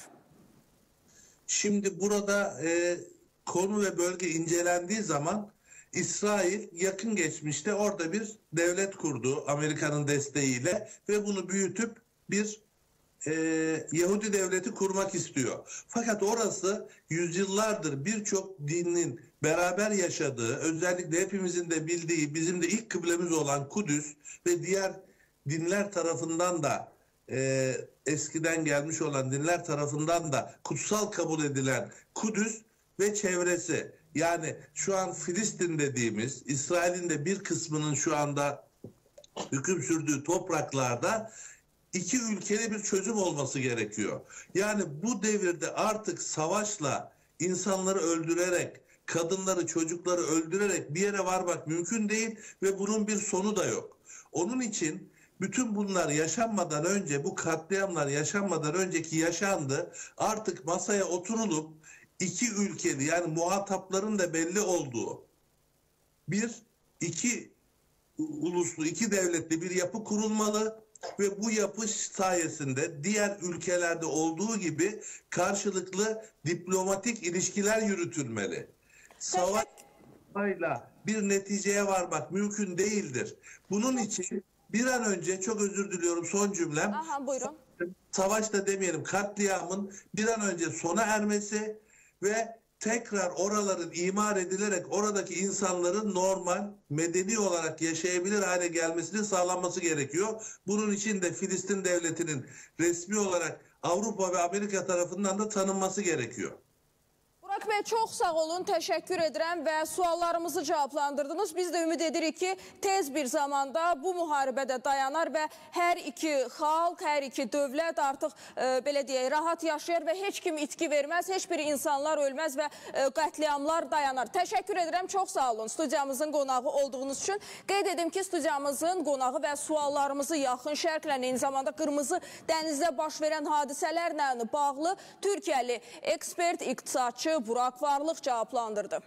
Şimdi burada e, konu ve bölge incelendiği zaman İsrail yakın geçmişte orada bir devlet kurdu Amerika'nın desteğiyle ve bunu büyütüp bir e, Yahudi devleti kurmak istiyor. Fakat orası yüzyıllardır birçok dinin beraber yaşadığı, özellikle hepimizin de bildiği, bizim de ilk kıblemiz olan Kudüs ve diğer dinler tarafından da e, eskiden gelmiş olan dinler tarafından da kutsal kabul edilen Kudüs ve çevresi, yani şu an Filistin dediğimiz, İsrail'in de bir kısmının şu anda hüküm sürdüğü topraklarda iki ülkeli bir çözüm olması gerekiyor. Yani bu devirde artık savaşla, insanları öldürerek, kadınları, çocukları öldürerek bir yere varmak mümkün değil ve bunun bir sonu da yok. Onun için bütün bunlar yaşanmadan önce, bu katliamlar yaşanmadan önceki yaşandı. Artık masaya oturulup iki ülkeli, yani muhatapların da belli olduğu bir, iki uluslu, iki devletli bir yapı kurulmalı. Ve bu yapı sayesinde diğer ülkelerde olduğu gibi karşılıklı diplomatik ilişkiler yürütülmeli. Savaşla bir neticeye varmak mümkün değildir. Bunun için bir an önce, çok özür diliyorum son cümlem. Aha, buyurun. Savaş da demeyelim, katliamın bir an önce sona ermesi ve tekrar oraların imar edilerek oradaki insanların normal, medeni olarak yaşayabilir hale gelmesinin sağlanması gerekiyor. Bunun için de Filistin devletinin resmi olarak Avrupa ve Amerika tarafından da tanınması gerekiyor. Burak Bey, çox sağ olun, təşəkkür edirəm və suallarımızı cavablandırdınız. Biz də ümid edirik ki, tez bir zamanda bu müharibə də dayanar və hər iki xalq, hər iki dövlət artıq e, belə deyək, rahat yaşayar və heç kim itki verməz, heç bir insanlar ölməz və e, qətliamlar dayanar. Təşəkkür edirəm, çox sağ olun studiyamızın qonağı olduğunuz üçün. Qeyd edim ki, studiyamızın qonağı və suallarımızı yaxın şərqlə, eyni zamanda Qırmızı dənizdə baş verən hadisələrlə bağlı Türkiyəli ekspert, iqtisadçı Burak Varlıq cavablandırdı.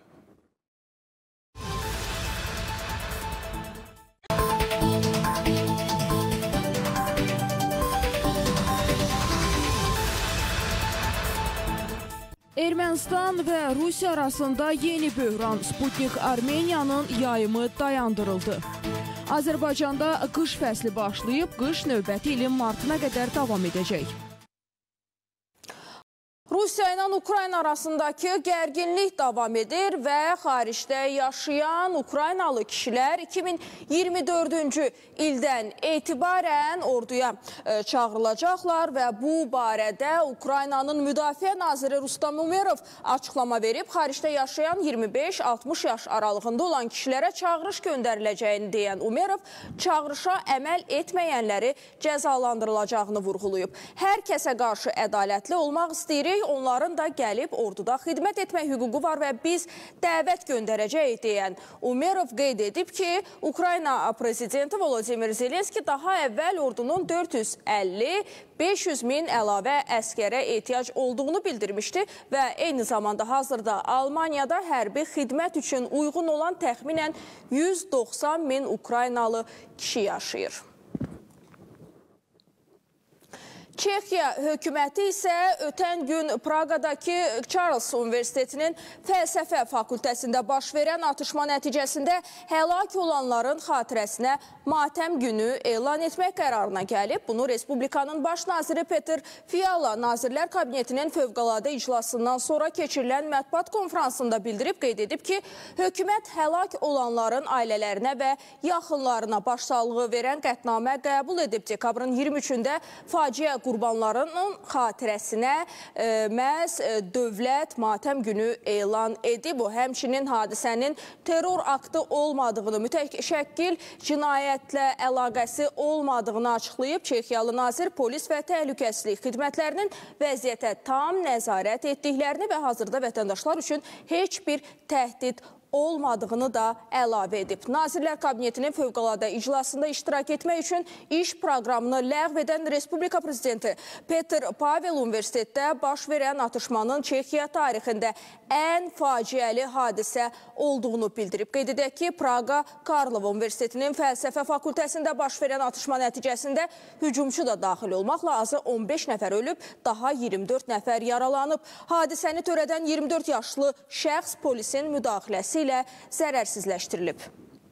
Ermənistan və Rusiya arasında yeni böhran, Sputnik Armeniyanın yayımı dayandırıldı. Azərbaycanda qış fəsli başlayıb, qış növbəti ilin martına qədər davam edəcək. Rusiya ilə Ukrayna arasındakı gərginlik davam edir və xaricdə yaşayan Ukraynalı kişilər iki min iyirmi dördüncü ildən etibarən orduya çağırılacaqlar və bu barədə Ukraynanın Müdafiə naziri Rustam Umerov açıqlama verib. Xaricdə yaşayan iyirmi beş altmış yaş aralığında olan kişilərə çağırış göndəriləcəyini deyən Umerov çağırışa əməl etməyənləri cəzalandırılacağını vurğulayıb. Hər kəsə qarşı ədalətli olmaq istəyirik. Onların da gəlib orduda xidmət etmək hüququ var və biz dəvət göndərəcəyik deyən Umerov qeyd edib ki, Ukrayna prezidenti Volodimir Zelenski daha əvvəl ordunun dörd yüz əlli beş yüz min əlavə əskərə ehtiyac olduğunu bildirmişdi və eyni zamanda hazırda Almaniyada hərbi xidmət üçün uyğun olan təxminən yüz doxsan min Ukraynalı kişi yaşayır. Çexiya hökuməti isə ötən gün Praqadakı Charles Universitetinin fəlsəfə fakültəsində baş verən atışma nəticəsində həlak olanların xatirəsinə matəm günü elan etmək qərarına gəlib. Bunu Respublikanın baş naziri Peter Fiala Nazirlər Kabinetinin fövqəladə iclasından sonra keçirilən mətbuat konfransında bildirib, qeyd edib ki, hökumət həlak olanların ailələrinə və yaxınlarına başsağlığı verən qətnamə qəbul edib. Dekabrın iyirmi üçündə faciə qurbanlarının xatirəsinə e, məhz e, dövlət matəm günü elan edib. O, həmçinin hadisənin terror aktı olmadığını, mütəşəkkil cinayətlə əlaqəsi olmadığını açıqlayıb. Çexiyalı nazir polis və təhlükəsizlik xidmətlərinin vəziyyətə tam nəzarət etdiklərini və hazırda vətəndaşlar üçün heç bir təhdid olmadığını da əlavə edib. Nazirlər Kabinetinin fövqəladə iclasında iştirak etmək üçün iş proqramını ləğv edən Respublika Prezidenti Peter Pavel Universitetdə baş verən atışmanın Çexiya tarixində ən faciəli hadisə olduğunu bildirib. Qeyd edək ki, Praqa Karlova Universitetinin fəlsəfə fakültəsində baş verən atışma nəticəsində hücumçu da daxil olmaqla azı on beş nəfər ölüb, daha iyirmi dörd nəfər yaralanıb. Hadisəni törədən iyirmi dörd yaşlı şəxs polisin müdaxiləsi ilə zərərsizləşdirilib.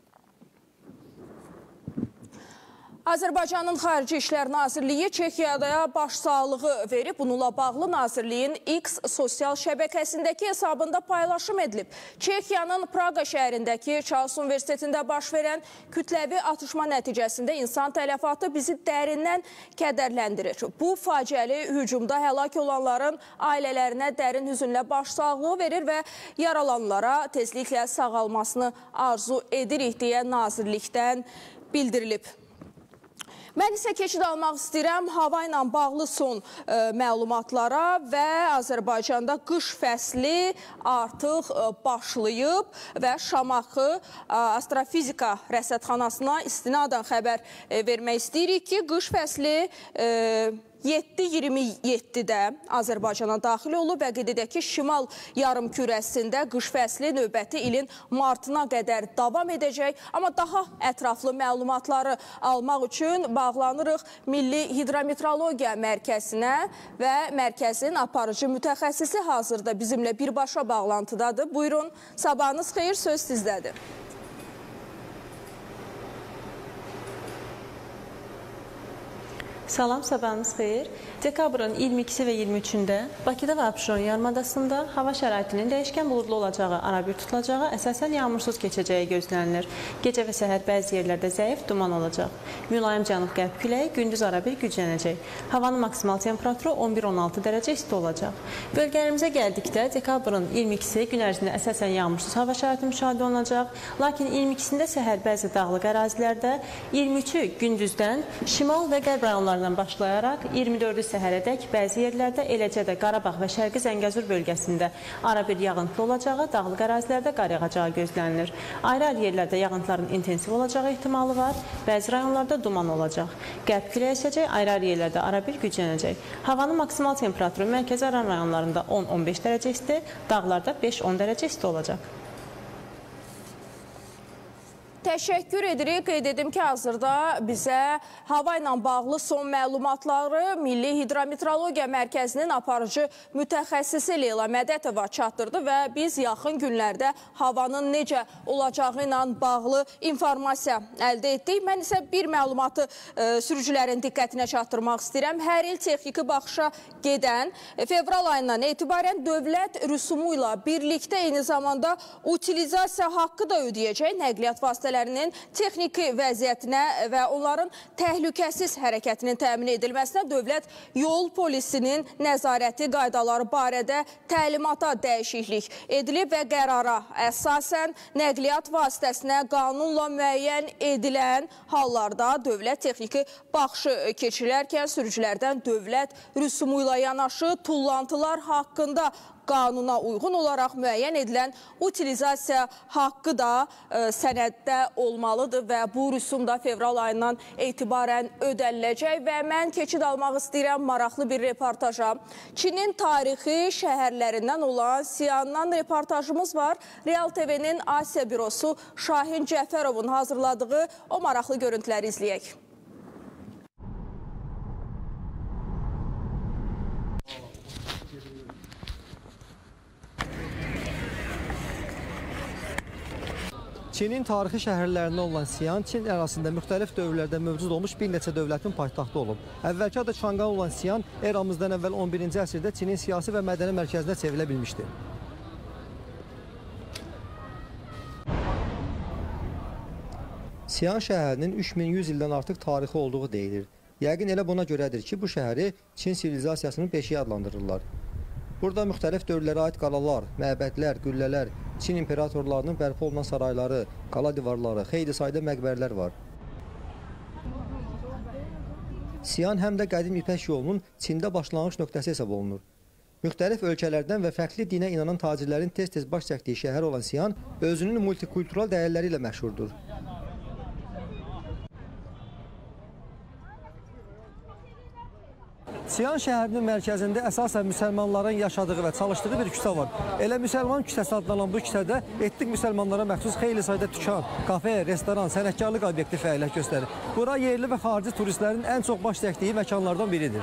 Azərbaycanın Xarici İşlər Nazirliyi Çexiyada başsağlığı verib. Bununla bağlı Nazirliyin X sosial şəbəkəsindəki hesabında paylaşım edilib. Çexiyanın Praqa şəhərindəki Charles Universitetində baş verən kütləvi atışma nəticəsində insan tələfatı bizi dərindən kədərləndirir. Bu faciəli hücumda həlak olanların ailələrinə dərin hüzünlə başsağlığı verir və yaralanlara tezliklə sağalmasını arzu edirik deyə Nazirlikdən bildirilib. Mən isə keçid almaq istəyirəm hava ilə bağlı son e, məlumatlara və Azərbaycanda qış fəsli artıq e, başlayıb və Şamaxı e, Astrofizika rəsədxanasına istinadən xəbər e, vermək istəyirik ki, qış fəsli e, yeddi iyirmi yeddidə Azərbaycana daxil olub və qeyd edək ki, şimal yarımkürəsində qış fəsli növbəti ilin martına qədər davam edəcək. Amma daha ətraflı məlumatları almaq üçün bağlanırıq Milli Hidrometeorologiya Mərkəzinə və mərkəzin aparıcı mütəxəssisi hazırda bizimlə birbaşa bağlantıdadır. Buyurun, sabahınız xeyir, söz sizdədir. Salam, sabahınız xeyir. Dekabrın iyirmi ikisi və iyirmi üçündə Bakıda və Abşeron yarımadasında hava şəraitinin dəyişkən buludlu olacağı, arabir tutulacağı, əsasən yağmursuz keçəcəyi gözlənilir. Gecə və səhər bəzi yerlərdə zəif duman olacaq. Mülayim cənub-qərb küləyi gündüz arabir güclənəcək. Havanın maksimal temperaturu on bir on altı dərəcə isti olacaq. Bölgələrimizə gəldikdə dekabrın iyirmi ikisi gün ərzində əsasən yağmursuz hava şəraiti müşahidə olunacaq. Lakin iyirmi ikisində səhər bəzi dağlıq ərazilərdə, iyirmi üçü gündüzdən şimal və qərb rayonlarından başlayaraq iyirmi dördü səhərədək bəzi yerlərdə, eləcə də Qarabağ və Şərqi Zəngəzur bölgəsində arabir yağıntılı olacağı, dağlıq ərazilərdə qar yağacağı gözlənilir. Ayrı-ayrı yerlərdə yağıntıların intensiv olacağı ehtimalı var, bəzi rayonlarda duman olacaq. Qərb küləyi əsəcək, ayrı-ayrı yerlərdə arabir güclənəcək. Havanın maksimal temperaturu mərkəzi Aran rayonlarında on on beş dərəcə isti, dağlarda beş on dərəcə isti olacaq. Təşəkkür edirik. Qeyd edim ki, hazırda bizə hava ilə bağlı son məlumatları Milli Hidrometeorologiya Mərkəzinin aparıcı mütəxəssisi Leyla Mədətova çatdırdı və biz yaxın günlərdə havanın necə olacağı ilə bağlı informasiya əldə etdik. Mən isə bir məlumatı e, sürücülərin diqqətinə çatdırmaq istəyirəm. Hər il texniki baxışa gedən fevral ayından etibarən dövlət rüsumu ilə birlikdə eyni zamanda utilizasiya haqqı da ödəyəcək nəqliyyat vasitələrinin texniki vəziyyətinə və onların təhlükəsiz hərəkətinin təmin edilməsinə dövlət yol polisinin nəzarəti qaydaları barədə təlimata dəyişiklik edilib və qərara əsasən nəqliyyat vasitəsinə qanunla müəyyən edilən hallarda dövlət texniki baxışı keçirilərkən sürücülərdən dövlət rüsumu ilə yanaşı tullantılar haqqında qanuna uyğun olaraq müəyyən edilən utilizasiya haqqı da e, sənəddə olmalıdır və bu rüsum da fevral ayından etibarən ödəniləcək və mən keçid almaq istəyirəm maraqlı bir reportaja. Çinin tarixi şəhərlərindən olan Siyandan reportajımız var. Real T V'nin Asiya bürosu Şahin Cəfərovun hazırladığı o maraqlı görüntüləri izləyək. Çinin tarixi şəhərlərindən olan Siyan, Çin ərazisində müxtəlif dövrlərdə mövcud olmuş bir neçə dövlətin paytaxtı olub. Əvvəlki adı Çanqan olan Siyan, eramızdan əvvəl on birinci əsrdə Çinin siyasi və mədəni mərkəzinə çevrilə bilmişdi. Siyan şəhərinin üç min yüz ildən artıq tarixi olduğu deyilir. Yəqin elə buna görədir ki, bu şəhəri Çin sivilizasiyasının beşiyi adlandırırlar. Burada müxtəlif dövrlərə aid qalalar, məbədlər, qüllələr, Çin imperatorlarının bərpa olunan sarayları, qala divarları, xeyli sayda məqbərlər var. Siyan həm də qədim İpək yolunun Çində başlanğıc nöqtəsi hesab olunur. Müxtəlif ölkələrdən və fərqli dinə inanan tacirlərin tez-tez baş çəkdiyi şəhər olan Siyan özünün multikultural dəyərləri ilə məşhurdur. Siyan şəhərinin mərkəzində əsasən müsəlmanların yaşadığı və çalışdığı bir küçə var. Elə müsəlman küçəsi adlanan bu küçədə etnik müsəlmanlara məxsus xeyli sayda dükan, kafe, restoran, sənətkarlıq obyekti fəaliyyət göstərir. Bura yerli və xarici turistlərin ən çox baş çəkdiyi məkanlardan biridir.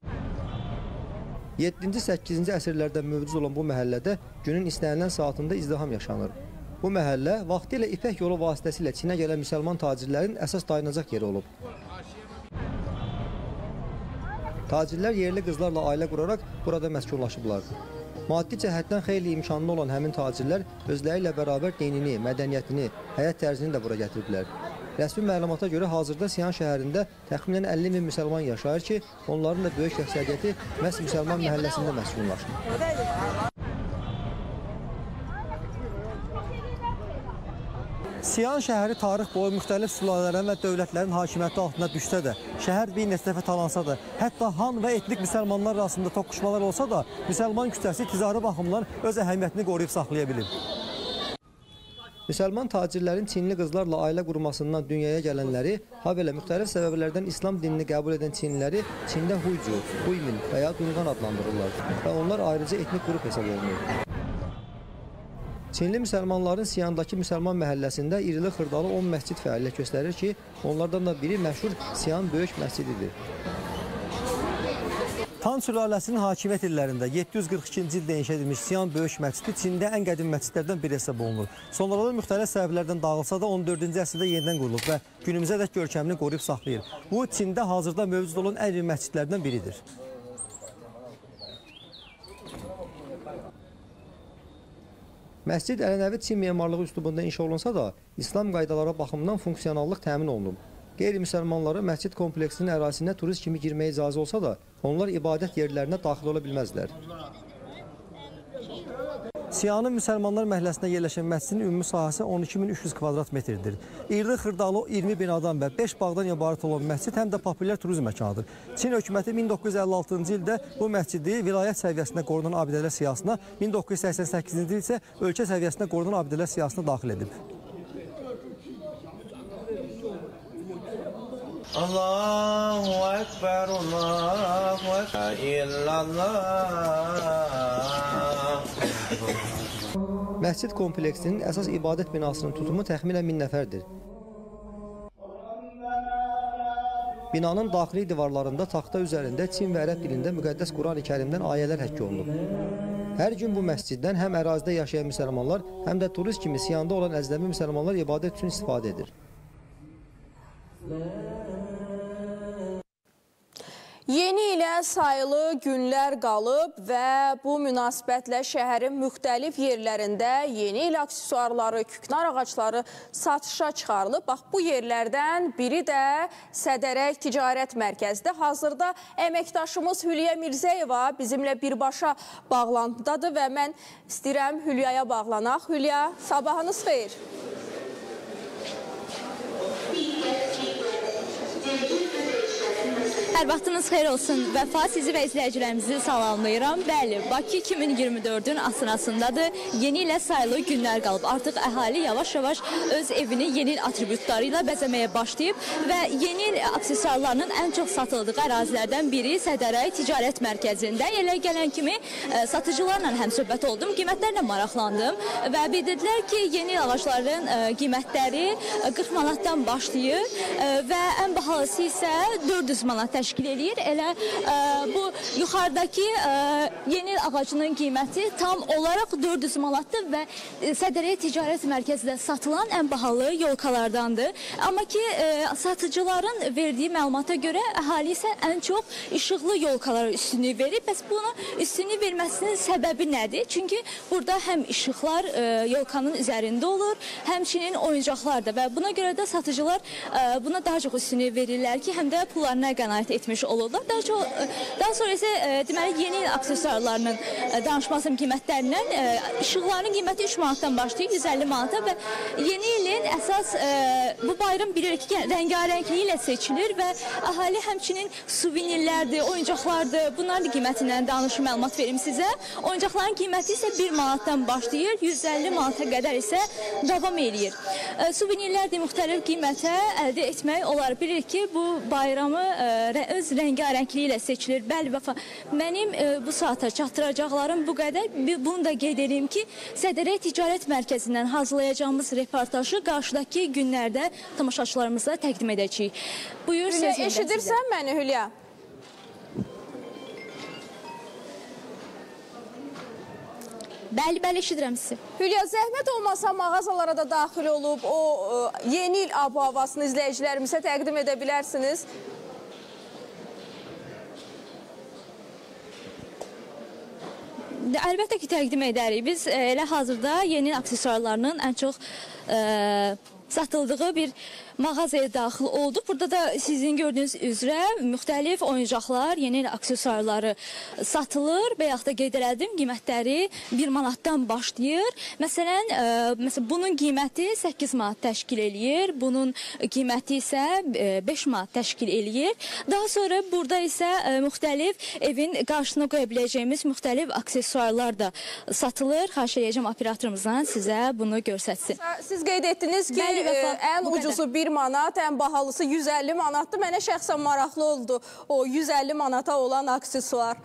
yeddinci səkkizinci əsrlərdə mövcud olan bu məhəllədə günün istənilən saatında izdiham yaşanır. Bu məhəllə vaxtilə İpək yolu vasitəsilə Çinə gələn müsəlman tacirlərin əsas dayanacaq yeri olub. Tacirlər yerli qızlarla ailə quraraq burada məskunlaşıblar. Maddi cəhətdən xeyli imkanlı olan həmin tacirlər özləri ilə bərabər dinini, mədəniyyətini, həyat tərzini də bura gətiriblər. Rəsmi məlumata görə hazırda Siyan şəhərində təxminən əlli min müsəlman yaşayır ki, onların da böyük əksəriyyəti məhz müsəlman məhəlləsində məskunlaşır. Siyan şəhəri tarix boyu müxtəlif sülalələrin və dövlətlərin hakimiyyəti altında düşsə də, şəhər bir neçə dəfə talansa da, hətta han və etnik müsəlmanlar arasında toqquşmalar olsa da, müsəlman küçəsi ticari baxımdan öz əhəmiyyətini qoruyub saxlaya bilib. Müsəlman tacirlərin Çinli qızlarla ailə qurmasından dünyaya gələnləri, ha belə müxtəlif səbəblərdən İslam dinini qəbul edən Çinliləri Çində Huycu, Huymin və ya Dunqan adlandırırlar və onlar ayrıca etnik qrup hesab olunur. Çinli müsəlmanların Siyandakı müsəlman məhəlləsində irili xırdalı on məscid fəaliyyət göstərir ki, onlardan da biri məşhur Siyan Böyük məscididir. Tan sülaləsinin hakimiyyət illərində yeddi yüz qırx ikinci ildə inşa edilmiş Siyan Böyük məscidi Çində ən qədim məscidlərdən biri hesab olunur. Sonradan müxtəlif səbəblərdən dağılsa da on dördüncü əsrdə yenidən qurulub və günümüzə dək görkəmini qoruyub saxlayır. Bu, Çində hazırda mövcud olan ən iri məscidlərdən biridir. Məscid ənənəvi Çin memarlığı üslubunda inşa olunsa da, İslam qaydalara baxımından funksionallıq təmin olunub. Qeyri-müsəlmanları məscid kompleksinin ərazisinə turist kimi girməyə icazə olsa da, onlar ibadət yerlərinə daxil ola bilməzlər. Siyanın müsəlmanlar məhəlləsində yerləşən məscidin ümumi sahəsi on iki min üç yüz kvadrat metrdir. İrili xırdalı iyirmi binadan və beş bağdan ibarət olan məscid həm də populyar turizm məkanıdır. Çin hökuməti min doqquz yüz əlli altıncı ildə bu məscidi vilayət səviyyəsində qorunan abidələr siyahısına, min doqquz yüz səksən səkkizinci il isə ölkə səviyyəsində qorunan abidələr siyahısına daxil edib. Allahu Ekber, Allahu Ekber, illallah. Məscid kompleksinin əsas ibadət binasının tutumu təxminən min nəfərdir. Binanın daxili divarlarında taxta üzərində Çin və ərəb dilində müqəddəs Quran-ı Kərimdən ayələr həkk olunub. Hər gün bu məsciddən həm ərazidə yaşayan müsəlmanlar, həm də turist kimi Siyanda olan əcnəbi müsəlmanlar ibadət üçün istifadə edir. Yeni ilə sayılı günlər qalıb və bu münasibətlə şəhərin müxtəlif yerlərində yeni il aksesuarları, küknar ağacları satışa çıxarılıb. Bax, bu yerlərdən biri də Sədərək Ticarət Mərkəzidir. Hazırda əməkdaşımız Hülya Mirzəyeva bizimlə birbaşa bağlantıdadır və mən istəyirəm Hülyaya bağlanaq. Hülya, sabahınız xeyir. Hər vaxtınız xeyir olsun. Vəfa, sizi və izləyicilərimizi salamlayıram. Bəli, Bakı iki min iyirmi dördün asırasındadır. Yeni ilə sayılı günlər qalıb. Artıq əhali yavaş-yavaş öz evini yeni il atributlarıyla bəzəməyə başlayıb və yeni il aksesuarlarının ən çox satıldığı ərazilərdən biri Sədərək Ticarət Mərkəzində. Elə gələn kimi satıcılarla həmsöhbət oldum, qiymətlərlə maraqlandım və bildirdilər ki, yeni il ağacların qiymətləri qırx manatdan başlayır və ən bahalısı isə dörd yüz manat təşkil edir. Elə ə, bu yuxarıdakı ə, yeni il ağacının qiyməti tam olaraq dörd yüz manatdır və Sədərək Ticarət Mərkəzində satılan ən bahalı yolkalardandır. Amma ki, ə, satıcıların verdiyi məlumata görə əhali isə ən çox işıqlı yolkalara üstünlük verir. Bəs bunu üstünlük verməsinin səbəbi nədir? Çünki burada həm işıqlar ə, yolkanın üzərində olur, həmçinin oyuncaqlar da və buna görə də satıcılar ə, buna daha çox üstünlük verirlər ki, həm də pullarına qənaət etmiş olurlar. Daha, çox, daha sonra isə e, deməli yeni il aksesuarlarının e, danışmasının qiymətlərindən e, işıqların qiyməti üç manatdan başlayır yüz əlli manata və yeni ilin əsas e, bu bayram bilirik ki, rəngarəngliyi ilə seçilir və əhali həmçinin suvenirlərdir, oyuncaqlardır, bunların qiymətindən danışım məlumat verim sizə. Oyuncaqların qiyməti isə bir manatdan başlayır, yüz əlli manata qədər isə davam edir. E, suvenirlərdir, müxtəlif qiymətə əldə etmək olar. Bilirik ki, bu bayramı ə, öz rəngarəngliyi ilə seçilir. Bəli, vəfa, mənim ə, bu saata çatdıracaqlarım bu qədər. Bunu da qeyd edeyim ki, Sədərək Ticarət Mərkəzindən hazırlayacağımız reportajı qarşıdakı günlərdə tamaşaçılarımıza təqdim edəcəyik. Buyur, Hülya, eşidirsən məni, Hülya? Bəli, bəli, eşidirəm sizi. Hülya, zəhmət olmasa mağazalara da daxil olub o ə, yeni il ab havasını izləyicilərimizə təqdim edə bilərsiniz. Əlbəttə ki, təqdim edərik. Biz elə hazırda yeni aksesuarlarının ən çox ə, satıldığı bir mağazaya daxil olduq. Burada da sizin gördüyünüz üzrə müxtəlif oyuncaqlar, yeni il aksesuarları satılır və yaxud da qeyd elədim, qiymətləri bir manatdan başlayır. Məsələn, ə, məsələn, bunun qiyməti səkkiz manat təşkil eləyir, bunun qiyməti isə beş manat təşkil eləyir. Daha sonra burada isə ə, müxtəlif evin qarşısına qoya biləcəyimiz müxtəlif aksesuarlar da satılır. Xahiş edəcəm operatorumuzdan sizə bunu göstərsin. Siz qeyd etdiniz ki, Bəli, vəfa, ən ucuzu bir manat, ən bahalısı yüz əlli manatdır. Mənə şəxsən maraqlı oldu o yüz əlli manata olan aksesuar.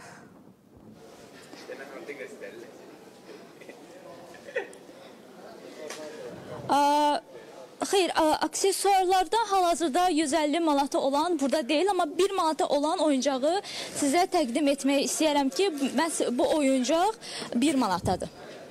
Xeyr, aksesuarlardan hal-hazırda yüz əlli manata olan burada deyil, amma bir manata olan oyuncağı sizə təqdim etmək istəyərəm ki, bu oyuncaq bir manatadır.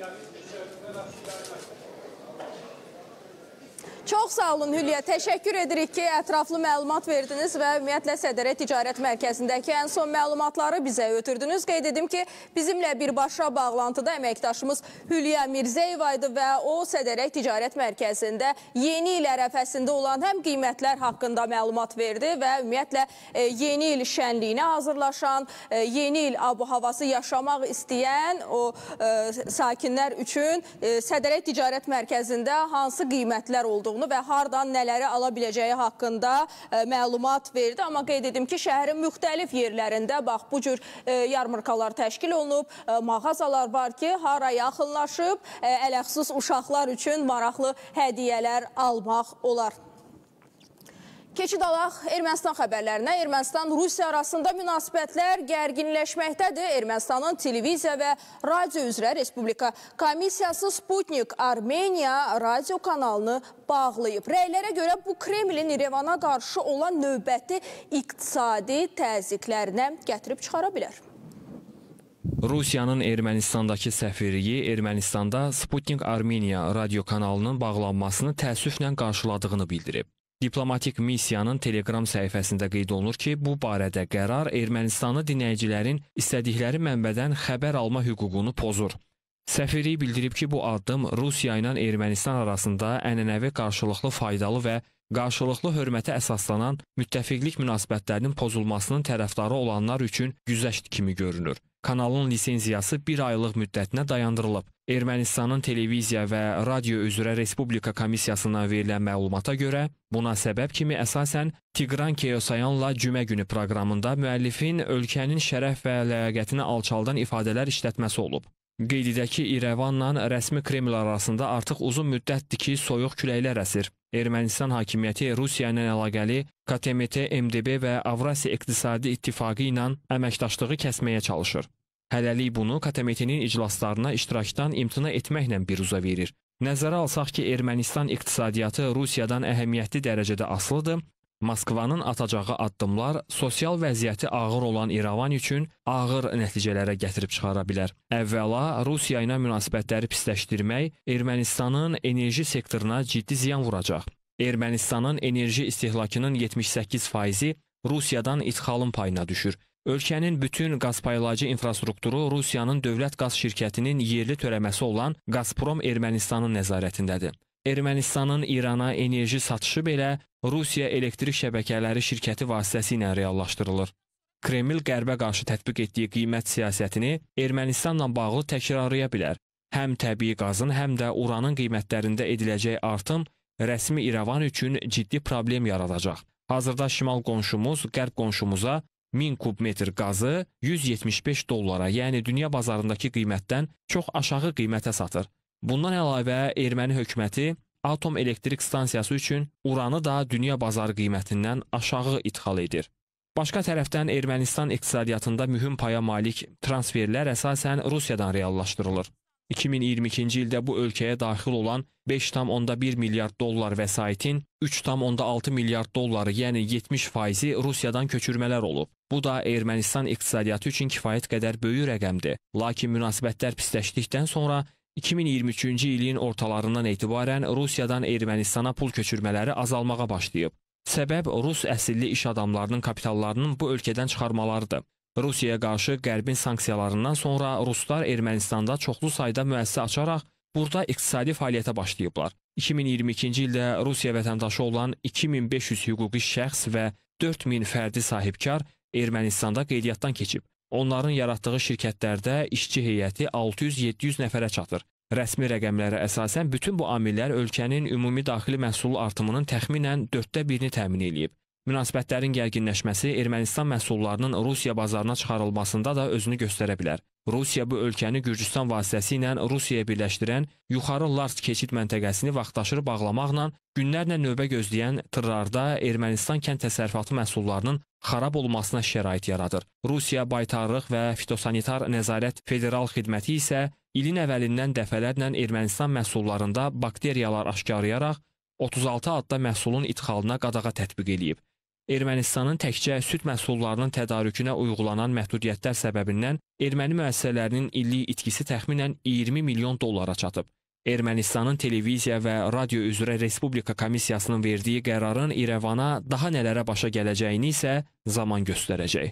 Çox sağ olun Hülya, təşəkkür edirik ki, ətraflı məlumat verdiniz və ümumiyyətlə Sədərək Ticarət Mərkəzindəki ən son məlumatları bizə ötürdünüz. Qeyd edim ki, bizimlə birbaşa bağlantıda əməkdaşımız Hülya Mirzəyeva idi və o Sədərək Ticarət Mərkəzində yeni il ərəfəsində olan həm qiymətlər haqqında məlumat verdi və ümumiyyətlə yeni il şənliyinə hazırlaşan, yeni il ab-havası yaşamaq istəyən o sakinlər üçün Sədərək Ticarət Mərkəzində hansı qiymətlər olduğunu və hardan nələri ala biləcəyi haqqında ə, məlumat verdi. Amma qeyd edim ki, şəhərin müxtəlif yerlərində bax, bu cür ə, yarmarkalar təşkil olunub, ə, mağazalar var ki, hara yaxınlaşıb, ə, ələxsus uşaqlar üçün maraqlı hədiyyələr almaq olar. Keçid alaq Ermənistan xəbərlərinə. Ermənistan-Rusiya arasında münasibətlər gərginləşməkdədir. Ermənistanın televiziya və radio üzrə Respublika Komissiyası Sputnik Armeniya radio kanalını bağlayıb. Rəylərə görə bu Kremlin İrəvana qarşı olan növbəti iqtisadi təzyiqlərinə gətirib çıxara bilər. Rusiyanın Ermənistandakı səfirliyi Ermənistanda Sputnik Armeniya radio kanalının bağlanmasını təəssüflə qarşıladığını bildirib. Diplomatik missiyanın Telegram səhifəsində qeyd olunur ki, bu barədə qərar Ermənistanlı dinləyicilərin istədikləri mənbədən xəbər alma hüququnu pozur. Səfirlik bildirib ki, bu addım Rusiya ilə Ermənistan arasında ənənəvi qarşılıqlı faydalı və qarşılıqlı hörmətə əsaslanan müttəfiqlik münasibətlərinin pozulmasının tərəfdarı olanlar üçün güzəşt kimi görünür. Kanalın lisenziyası bir aylıq müddətinə dayandırılıb. Ermənistanın televiziya və radio üzrə Respublika Komissiyasından verilən məlumata görə buna səbəb kimi əsasən Tigran Keosayanla Cümə günü proqramında müəllifin ölkənin şərəf və ləyaqətini alçaldan ifadələr işlətməsi olub. Qeyd edək ki, İrəvanla rəsmi Kreml arasında artıq uzun müddətdir ki, soyuq küləklər əsir. Ermənistan hakimiyyəti Rusiya ilə əlaqəli K T M T, M D B və Avrasiya İqtisadi İttifaqı ilə əməkdaşlığı kəsməyə çalışır. Hələlik bunu K T M T-nin iclaslarına iştirakdan imtina etməklə biruza verir. Nəzərə alsaq ki, Ermənistan iqtisadiyyatı Rusiyadan əhəmiyyətli dərəcədə asılıdır. Moskvanın atacağı addımlar sosial vəziyyəti ağır olan İrəvan üçün ağır nəticələrə gətirib çıxara bilər. Əvvəla, Rusiya ilə münasibətləri pisləşdirmək Ermənistanın enerji sektoruna ciddi ziyan vuracaq. Ermənistanın enerji istehlakının yetmiş səkkiz faizi Rusiyadan ixalın payına düşür. Ölkənin bütün qaz paylayıcı infrastrukturu Rusiyanın dövlət qaz şirkətinin yerli törəməsi olan Gazprom Ermənistanın nəzarətindədir. Ermənistanın İrana enerji satışı belə Rusiya elektrik şəbəkələri şirkəti vasitəsilə reallaşdırılır. Kreml qərbə qarşı tətbiq etdiyi qiymət siyasətini Ermənistanla bağlı təkrarlaya bilər. Həm təbii qazın, həm də uranın qiymətlərində ediləcək artım rəsmi İrəvan üçün ciddi problem yaradacaq. Hazırda şimal qonşumuz qərb qonşumuza min kubmetr qazı yüz yetmiş beş dollara, yəni dünya bazarındakı qiymətdən çox aşağı qiymətə satır. Bundan əlavə erməni hökuməti atom elektrik stansiyası üçün uranı da dünya bazarı qiymətindən aşağı ixal edir. Başqa tərəfdən Ermənistan iqtisadiyyatında mühüm paya malik transferlər əsasən Rusiyadan reallaşdırılır. iki min iyirmi ikinci ildə bu ölkəyə daxil olan beş tam onda bir milyard dollar vəsaitin üç tam onda altı milyard dolları, yəni yetmiş faizi Rusiyadan köçürmələr olub. Bu da Ermənistan iqtisadiyyatı üçün kifayət qədər böyük rəqəmdir. Lakin münasibətlər pisləşdikdən sonra iki min iyirmi üçüncü ilin ortalarından etibarən Rusiyadan Ermənistana pul köçürmələri azalmağa başlayıb. Səbəb Rus əsilli iş adamlarının kapitallarının bu ölkədən çıxarmalarıdır. Rusiyaya qarşı Qərbin sanksiyalarından sonra Ruslar Ermənistanda çoxlu sayda müəssisə açaraq burada iqtisadi fəaliyyətə başlayıblar. iki min iyirmi ikinci ildə Rusiya vətəndaşı olan iki min beş yüz hüquqi şəxs və dörd min fərdi sahibkar Ermənistanda qeydiyyatdan keçib. Onların yaratdığı şirkətlərdə işçi heyəti altı yüz yeddi yüz nəfərə çatır. Rəsmi rəqəmlərə əsasən bütün bu amillər ölkənin ümumi daxili məhsulu artımının təxminən dörddə birini təmin edib. Münasibətlərin gərginləşməsi Ermənistan məhsullarının Rusiya bazarına çıxarılmasında da özünü göstərə bilər. Rusiya bu ölkəni Gürcüstan vasitəsilə Rusiyaya birləşdirən yuxarı Lars keçid məntəqəsini vaxtaşırı bağlamaqla günlərlə növbə gözləyən tırlarda Ermənistan kənd təsərrüfatı məhsullarının xarab olmasına şərait yaradır. Rusiya Baytarlıq və Fitosanitar Nəzarət Federal Xidməti isə ilin əvvəlindən dəfələrlə Ermənistan məhsullarında bakteriyalar aşkarlayaraq otuz altı adda məhsulun idxalına qadağa tətbiq edib. Ermənistanın təkcə süd məhsullarının tədarükünə uygulanan məhdudiyyətlər səbəbindən erməni müəssisələrinin illik itkisi təxminən iyirmi milyon dollara çatıb. Ermənistanın televiziya və radio üzrə Respublika Komissiyasının verdiyi qərarın İrəvana daha nələrə başa gələcəyini isə zaman göstərəcək.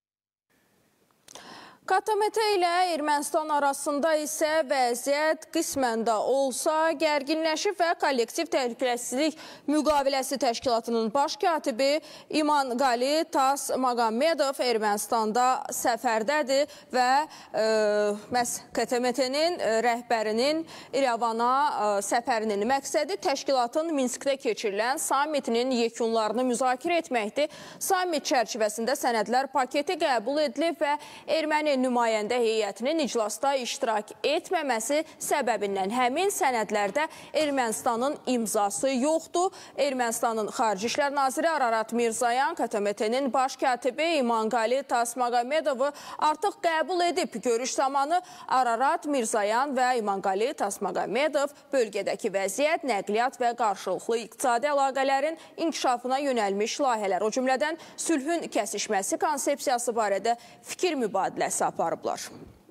K T M T ilə Ermənistan arasında isə vəziyyət qismən də olsa gərginləşib və Kollektiv Təhlükəsizlik Müqaviləsi Təşkilatının baş katibi İman Qali Tas Maqamedov Ermənistanda səfərdədir və e, məhz K T M T-nin rəhbərinin İrəvana e, səfərinin məqsədi təşkilatın Minskdə keçirilən sammitinin yekunlarını müzakirə etməkdir. Sammit çərçivəsində sənədlər paketi qəbul edilib və erməni nümayəndə heyətinin iclasda iştirak etməməsi səbəbindən həmin sənədlərdə Ermənistanın imzası yoxdur. Ermənistanın Xarici İşlər Naziri Ararat Mirzoyan K T M T-nin baş katibi İmanqali Tasmagamedovu artıq qəbul edib. Görüş zamanı Ararat Mirzoyan və İmanqali Tasmagamedov bölgədəki vəziyyət, nəqliyyat və qarşılıqlı iqtisadi əlaqələrin inkişafına yönəlmiş layihələr, o cümlədən sülhün kəsişməsi konsepsiyası barədə fikir mübadiləsi aparıblar.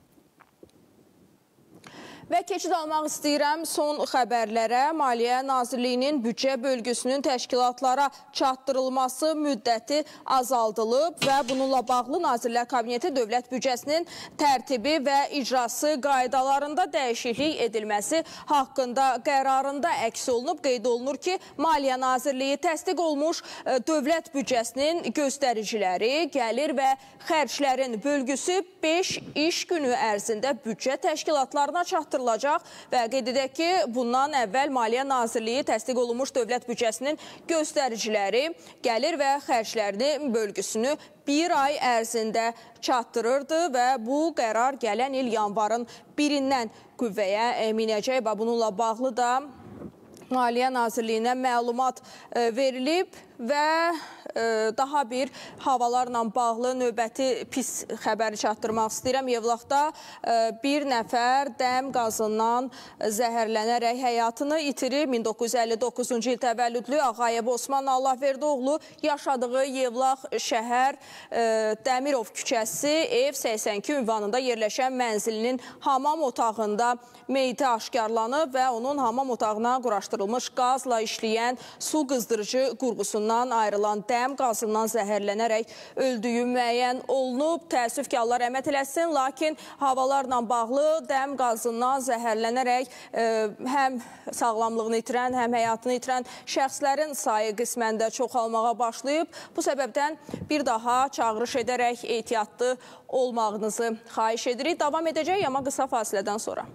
Və keçid almaq istəyirəm son xəbərlərə. Maliyyə Nazirliyinin büdcə bölgüsünün təşkilatlara çatdırılması müddəti azaldılıb və bununla bağlı Nazirlər Kabineti dövlət büdcəsinin tərtibi və icrası qaydalarında dəyişiklik edilməsi haqqında qərarında əks olunub. Qeyd olunur ki, Maliyyə Nazirliyi təsdiq olmuş dövlət büdcəsinin göstəriciləri, gəlir və xərclərin bölgüsü beş iş günü ərzində büdcə təşkilatlarına çatdırılıb. Və qeyd edək ki, bundan əvvəl Maliyyə Nazirliyi təsdiq olunmuş dövlət büdcəsinin göstəriciləri, gəlir və xərclərini bölgüsünü bir ay ərzində çatdırırdı və bu qərar gələn il yanvarın birindən qüvvəyə minəcək və bununla bağlı da Maliyyə Nazirliyinə məlumat verilib və daha bir havalarla bağlı növbəti pis xəbəri çatdırmaq istəyirəm. Yevlaxda bir nəfər dəm qazından zəhərlənərək həyatını itirib. min doqquz yüz əlli doqquzuncu il təvəllüdlü Ağayev Osman Allahverdoğlu yaşadığı Yevlax şəhər Dəmirov küçəsi ev səksən iki ünvanında yerləşən mənzilinin hamam otağında meyti aşkarlanıb və onun hamam otağına quraşdırılmış qazla işləyən su qızdırıcı qurğusundan ayrılan dəm qazından zəhərlənərək öldüyü müəyyən olunub. Təəssüf ki, Allah rəhmət eləsin, lakin havalarla bağlı dəm qazından zəhərlənərək e, həm sağlamlığını itirən, həm həyatını itirən şəxslərin sayı qisməndə çoxalmağa başlayıb. Bu səbəbdən bir daha çağırış edərək ehtiyatlı olmağınızı xahiş edirik. Davam edəcək, amma qısa fasilədən sonra.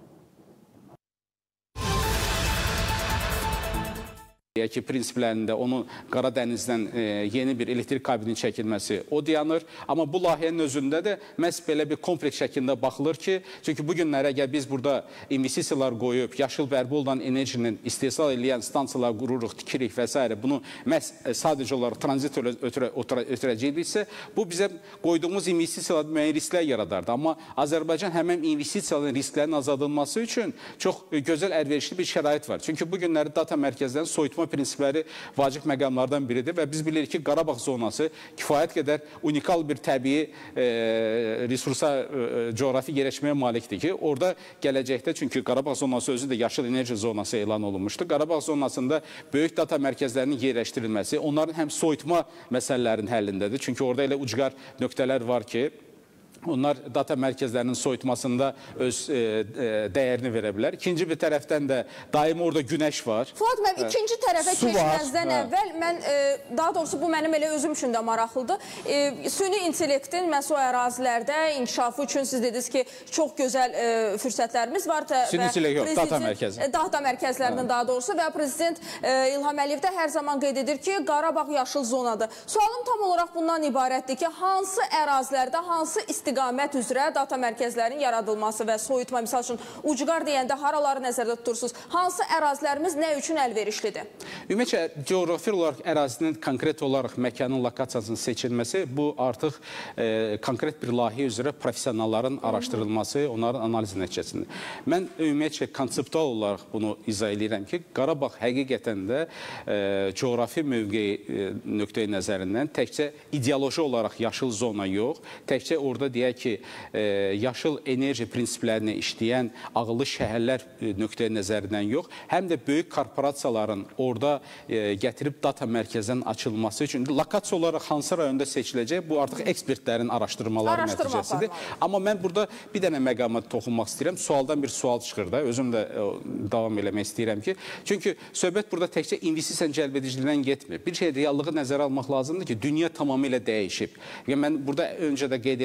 ki, prinsiplərində onun Qara Dənizdən e, yeni bir elektrik kabinin çəkilməsi o dayanır. Amma bu layihənin özündə də məhz belə bir kompleks şəklində baxılır ki, çünki bu günlərə əgər biz burada investisiyalar qoyub, yaşıl bərpa olunan enerjinin istehsal edən stansiyalar qururuq, tikirik və s. bunu məhz e, sadəcə olaraq tranzit ötürəcəkdirsə, bu bizə qoyduğumuz investisiyalar müəyyən risklər yaradardı. Amma Azərbaycan həmən investisiyaların risklərinin azaldılması üçün çox e, gözəl əlverişli bir şərait var. Çünki bu günləri data mərkəzlərinin soyutma prinsipləri vacib məqamlardan biridir və biz bilirik ki, Qarabağ zonası kifayət qədər unikal bir təbii e, resursa, e, coğrafi yerləşməyə malikdir ki, orada gələcəkdə, çünki Qarabağ zonası özü də yaşıl enerji zonası elan olunmuşdur. Qarabağ zonasında böyük data mərkəzlərinin yerləşdirilməsi, onların həm soyutma məsələlərinin həllindədir. Çünki orada elə ucqar nöqtələr var ki, onlar data mərkəzlərinin soyutmasında öz e, e, dəyərini verə bilər. İkinci bir tərəfdən də daim orada günəş var. Fuad müəllim, ikinci tərəfə keçməzdən əvvəl mən, e, daha doğrusu bu mənim elə özüm üçün də maraqlıdır. E, süni intellektin məhz o ərazilərdə inkişafı üçün siz dediniz ki, çox gözəl e, fürsətlərimiz var. Süni intellekt yox, data mərkəzi. Data mərkəzlərinin daha doğrusu və Prezident e, İlham Əliyev də hər zaman qeyd edir ki, Qarabağ yaşıl zonadır. Sualım tam olaraq bundan ibarətdir ki, hansı ərazilərdə, hansı istiqamətdə istiqamət üzrə data mərkəzlərinin yaradılması və soyutma, misal üçün ucqar deyəndə haraları nəzərdə tutursunuz? Hansı ərazilərimiz nə üçün əlverişlidir? Ümumiyyətlə, coğrafi olaraq ərazinin konkret olaraq məkanın lokasiyasının seçilməsi, bu artıq e, konkret bir layihə üzrə professionalların araşdırılması, onların analiz nəticəsidir. Mən ümumiyyətlə, konseptual olaraq bunu izah edirəm ki, Qarabağ həqiqətən də e, coğrafi mövqeyi e, nöqteyi nəzərindən təkcə ideoloji olaraq yaşıl zona yox, təkcə orada deyək ki, e, yaşıl enerji prinsiplərini işləyən ağıllı şəhərlər e, nöqteyi nəzərindən yox, həm də böyük korporasiyaların orada e, gətirib data mərkəzinin açılması üçün lokasiya olaraq hansı rayonda seçiləcək, bu artıq ekspertlərin araşdırmaları nəticəsidir. Amma mən burada bir dənə məqama toxunmaq istəyirəm. Sualdan bir sual çıxır da, özüm də e, davam eləmək istəyirəm ki, çünki söhbət burada təkcə investisiya cəlb ediciliyindən getmir. Bir şey reallığı nəzərə almaq lazımdır ki, dünya tamamilə dəyişib. Yəni, mən burada öncə də qeyd elədim ki,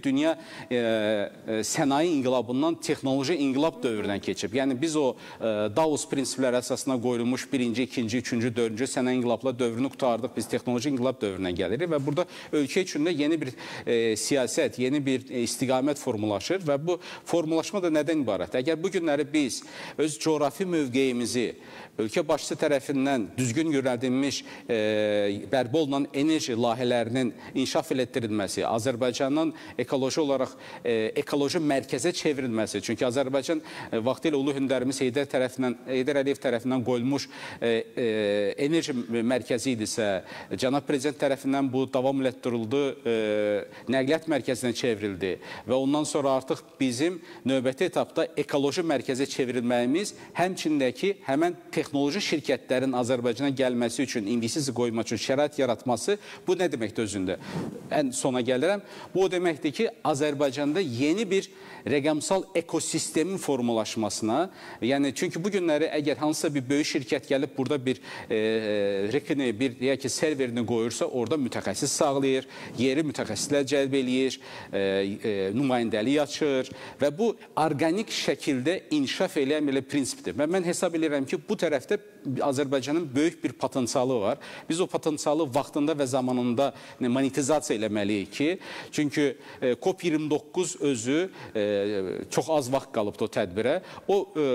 dünya e, e, sənaye inqilabından texnoloji inqilab dövrünə keçib. Yəni biz o e, Davos prinsipləri əsasına qoyulmuş birinci, ikinci, üçüncü, dördüncü sənaye inqilabla dövrünü qurtardıq. Biz texnoloji inqilab dövrünə gəlirik və burada ölkə içində yeni bir e, siyasət, yeni bir e, istiqamət formulaşır və bu formulaşma da nədən ibarət? Əgər bu günləri biz öz coğrafi mövqeyimizi ölkə başçısı tərəfindən düzgün yönəldilmiş e, bərpa olunan enerji layihələrinin inkişaf etdirilməsi, Azərbaycanın ekoloji olaraq e, ekoloji mərkəzə çevrilməsi. Çünki Azərbaycan e, vaxtilə ulu hündərimiz Heydər tərəfindən, Heydər Əliyev tərəfindən qoyulmuş e, e, enerji mərkəzi idisə, cənab prezident tərəfindən bu davam etdirildi, e, nəqliyyat mərkəzinə çevrildi və ondan sonra artıq bizim növbəti etapda ekoloji mərkəzə çevrilməyimiz, həmçindəki həmən texnoloji şirkətlərin Azərbaycana gəlməsi üçün, investisiya qoymaq üçün şərait yaratması, bu nə deməkdir özündə? Ən sona gəlirəm. Bu o deməkdir ki, Azərbaycanda yeni bir rəqəmsal ekosistemin formulaşmasına, yəni çünki bu günləri əgər hansısa bir böyük şirkət gəlib burada bir e, rekini, bir deyək ki, serverini qoyursa, orada mütəxəssis sağlayır, yeri mütəxəssislər cəlb eləyir, e, e, nümayəndəlik açır və bu orqanik şəkildə inkişaf eləyən belə prinsipdir. Və mən hesab edirəm ki, bu tərəfdə Azərbaycanın böyük bir potensialı var. Biz o potensialı vaxtında və zamanında monetizasiya eləməliyik ki, çünki e, COP iyirmi doqquz özü e, çox az vaxt qalıbdı o tədbirə. O e,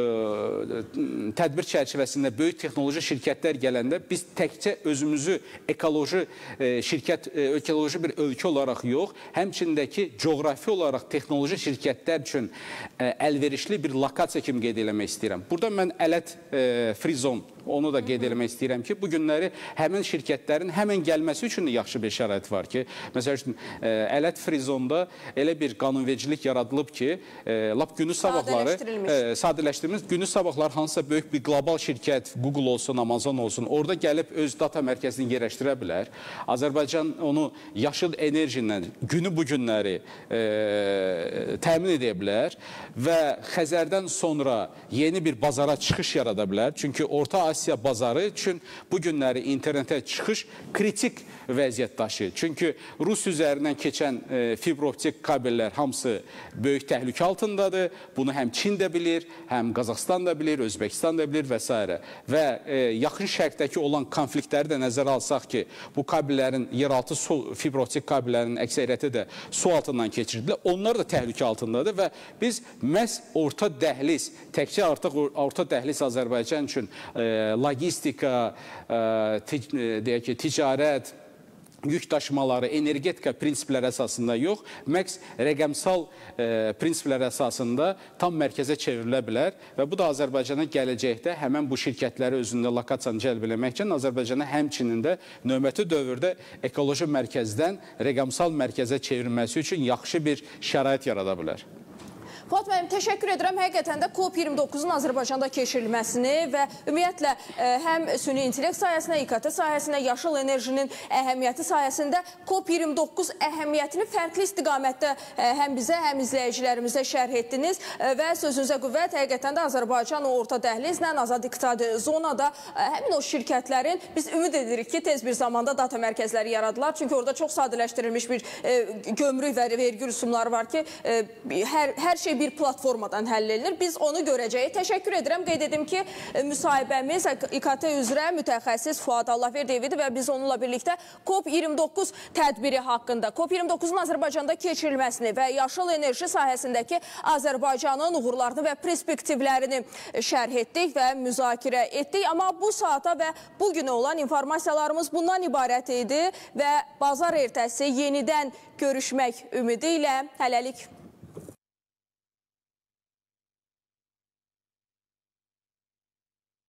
tədbir çərçivəsində böyük texnoloji şirkətlər gələndə biz təkcə özümüzü ekoloji e, şirkət, e, ekoloji bir ölkə olaraq yox, həmçindəki coğrafi olaraq texnoloji şirkətlər üçün e, əlverişli bir lokasiya kimi qeyd eləmək istəyirəm. Burada mən Ələt e, Free Zone, onu da qeyd eləmək istəyirəm ki, bu günləri həmin şirkətlərin həmən gəlməsi üçün də yaxşı bir şərait var ki, məsəl üçün, Ələt Free Zone-da elə bir qanunvericilik yaradılıb ki, lap günü sabahları sadələşdirilmiş, günü sabahlar hansısa böyük bir qlobal şirkət, Google olsun, Amazon olsun, orada gəlib öz data mərkəzini yerləşdirə bilər. Azərbaycan onu yaşıl enerji ilə günü bu günləri e, təmin edə bilər və Xəzərdən sonra yeni bir bazara çıxış yarada bilər. Çünki Orta Asiya bazarı üçün bu günləri internetə çıxış kritik vəziyyət daşıyır. Çünki Rus üzərindən keçən e, fibroptik kabellər hamısı böyük təhlükə altındadır. Bunu həm Çin də bilir, həm Qazaxstan da bilir, Özbəkistan da bilir və s. Və e, yaxın şərqdəki olan konfliktləri də nəzərə alsaq ki, bu kabellərin, yeraltı su, fibroptik kabellərin əksəriyyəti də su altından keçirdilər. Onlar da təhlükə altındadır və biz məhz orta dəhliz, təkcə artıq orta dəhliz Azərbaycan üçün e, logistika, e, tic, e, deyək ki, ticarət, yük daşımaları, energetika prinsipləri əsasında yox, məks rəqəmsal e, prinsiplər əsasında tam mərkəzə çevrilə bilər və bu da Azərbaycana gələcəkdə həmən bu şirkətləri özündə lokasiyanı cəlb eləmək üçün Azərbaycana həmçinin də növbəti dövrdə ekoloji mərkəzdən rəqəmsal mərkəzə çevrilməsi üçün yaxşı bir şərait yarada bilər. Fuad müəllim, təşəkkür edirəm. Həqiqətən də COP iyirmi doqquzun Azərbaycanda keçirilməsini və ümumiyyətlə həm süni intellekt sayəsində, İ K T sayəsində, yaşıl enerjinin əhəmiyyəti sayəsində COP iyirmi doqquz əhəmiyyətini fərqli istiqamətdə həm bizə, həm izləyicilərimizə şərh etdiniz və sözünüzə qüvvət, həqiqətən də Azərbaycan o orta dəhlizlə, azad iqtisadi zonada həmin o şirkətlərin biz ümid edirik ki, tez bir zamanda data mərkəzləri yaradılar. Çünki orada çox sadələşdirilmiş bir gömrük və vergi rüsumları var ki, hər, hər şey bir platformadan həll edilir. Biz onu görəcəyik. Təşəkkür edirəm. Qeyd edim ki, müsahibəmiz İ K T üzrə mütəxəssis Fuad Allahverdiyev idi və biz onunla birlikdə COP iyirmi doqquz tədbiri haqqında, COP iyirmi doqquzun Azərbaycanda keçirilməsini və yaşıl enerji sahəsindəki Azərbaycanın uğurlarını və perspektivlərini şərh etdik və müzakirə etdik. Amma bu saata və bugünə olan informasiyalarımız bundan ibarət idi və bazar ertəsi yenidən görüşmək ümidi ilə hələlik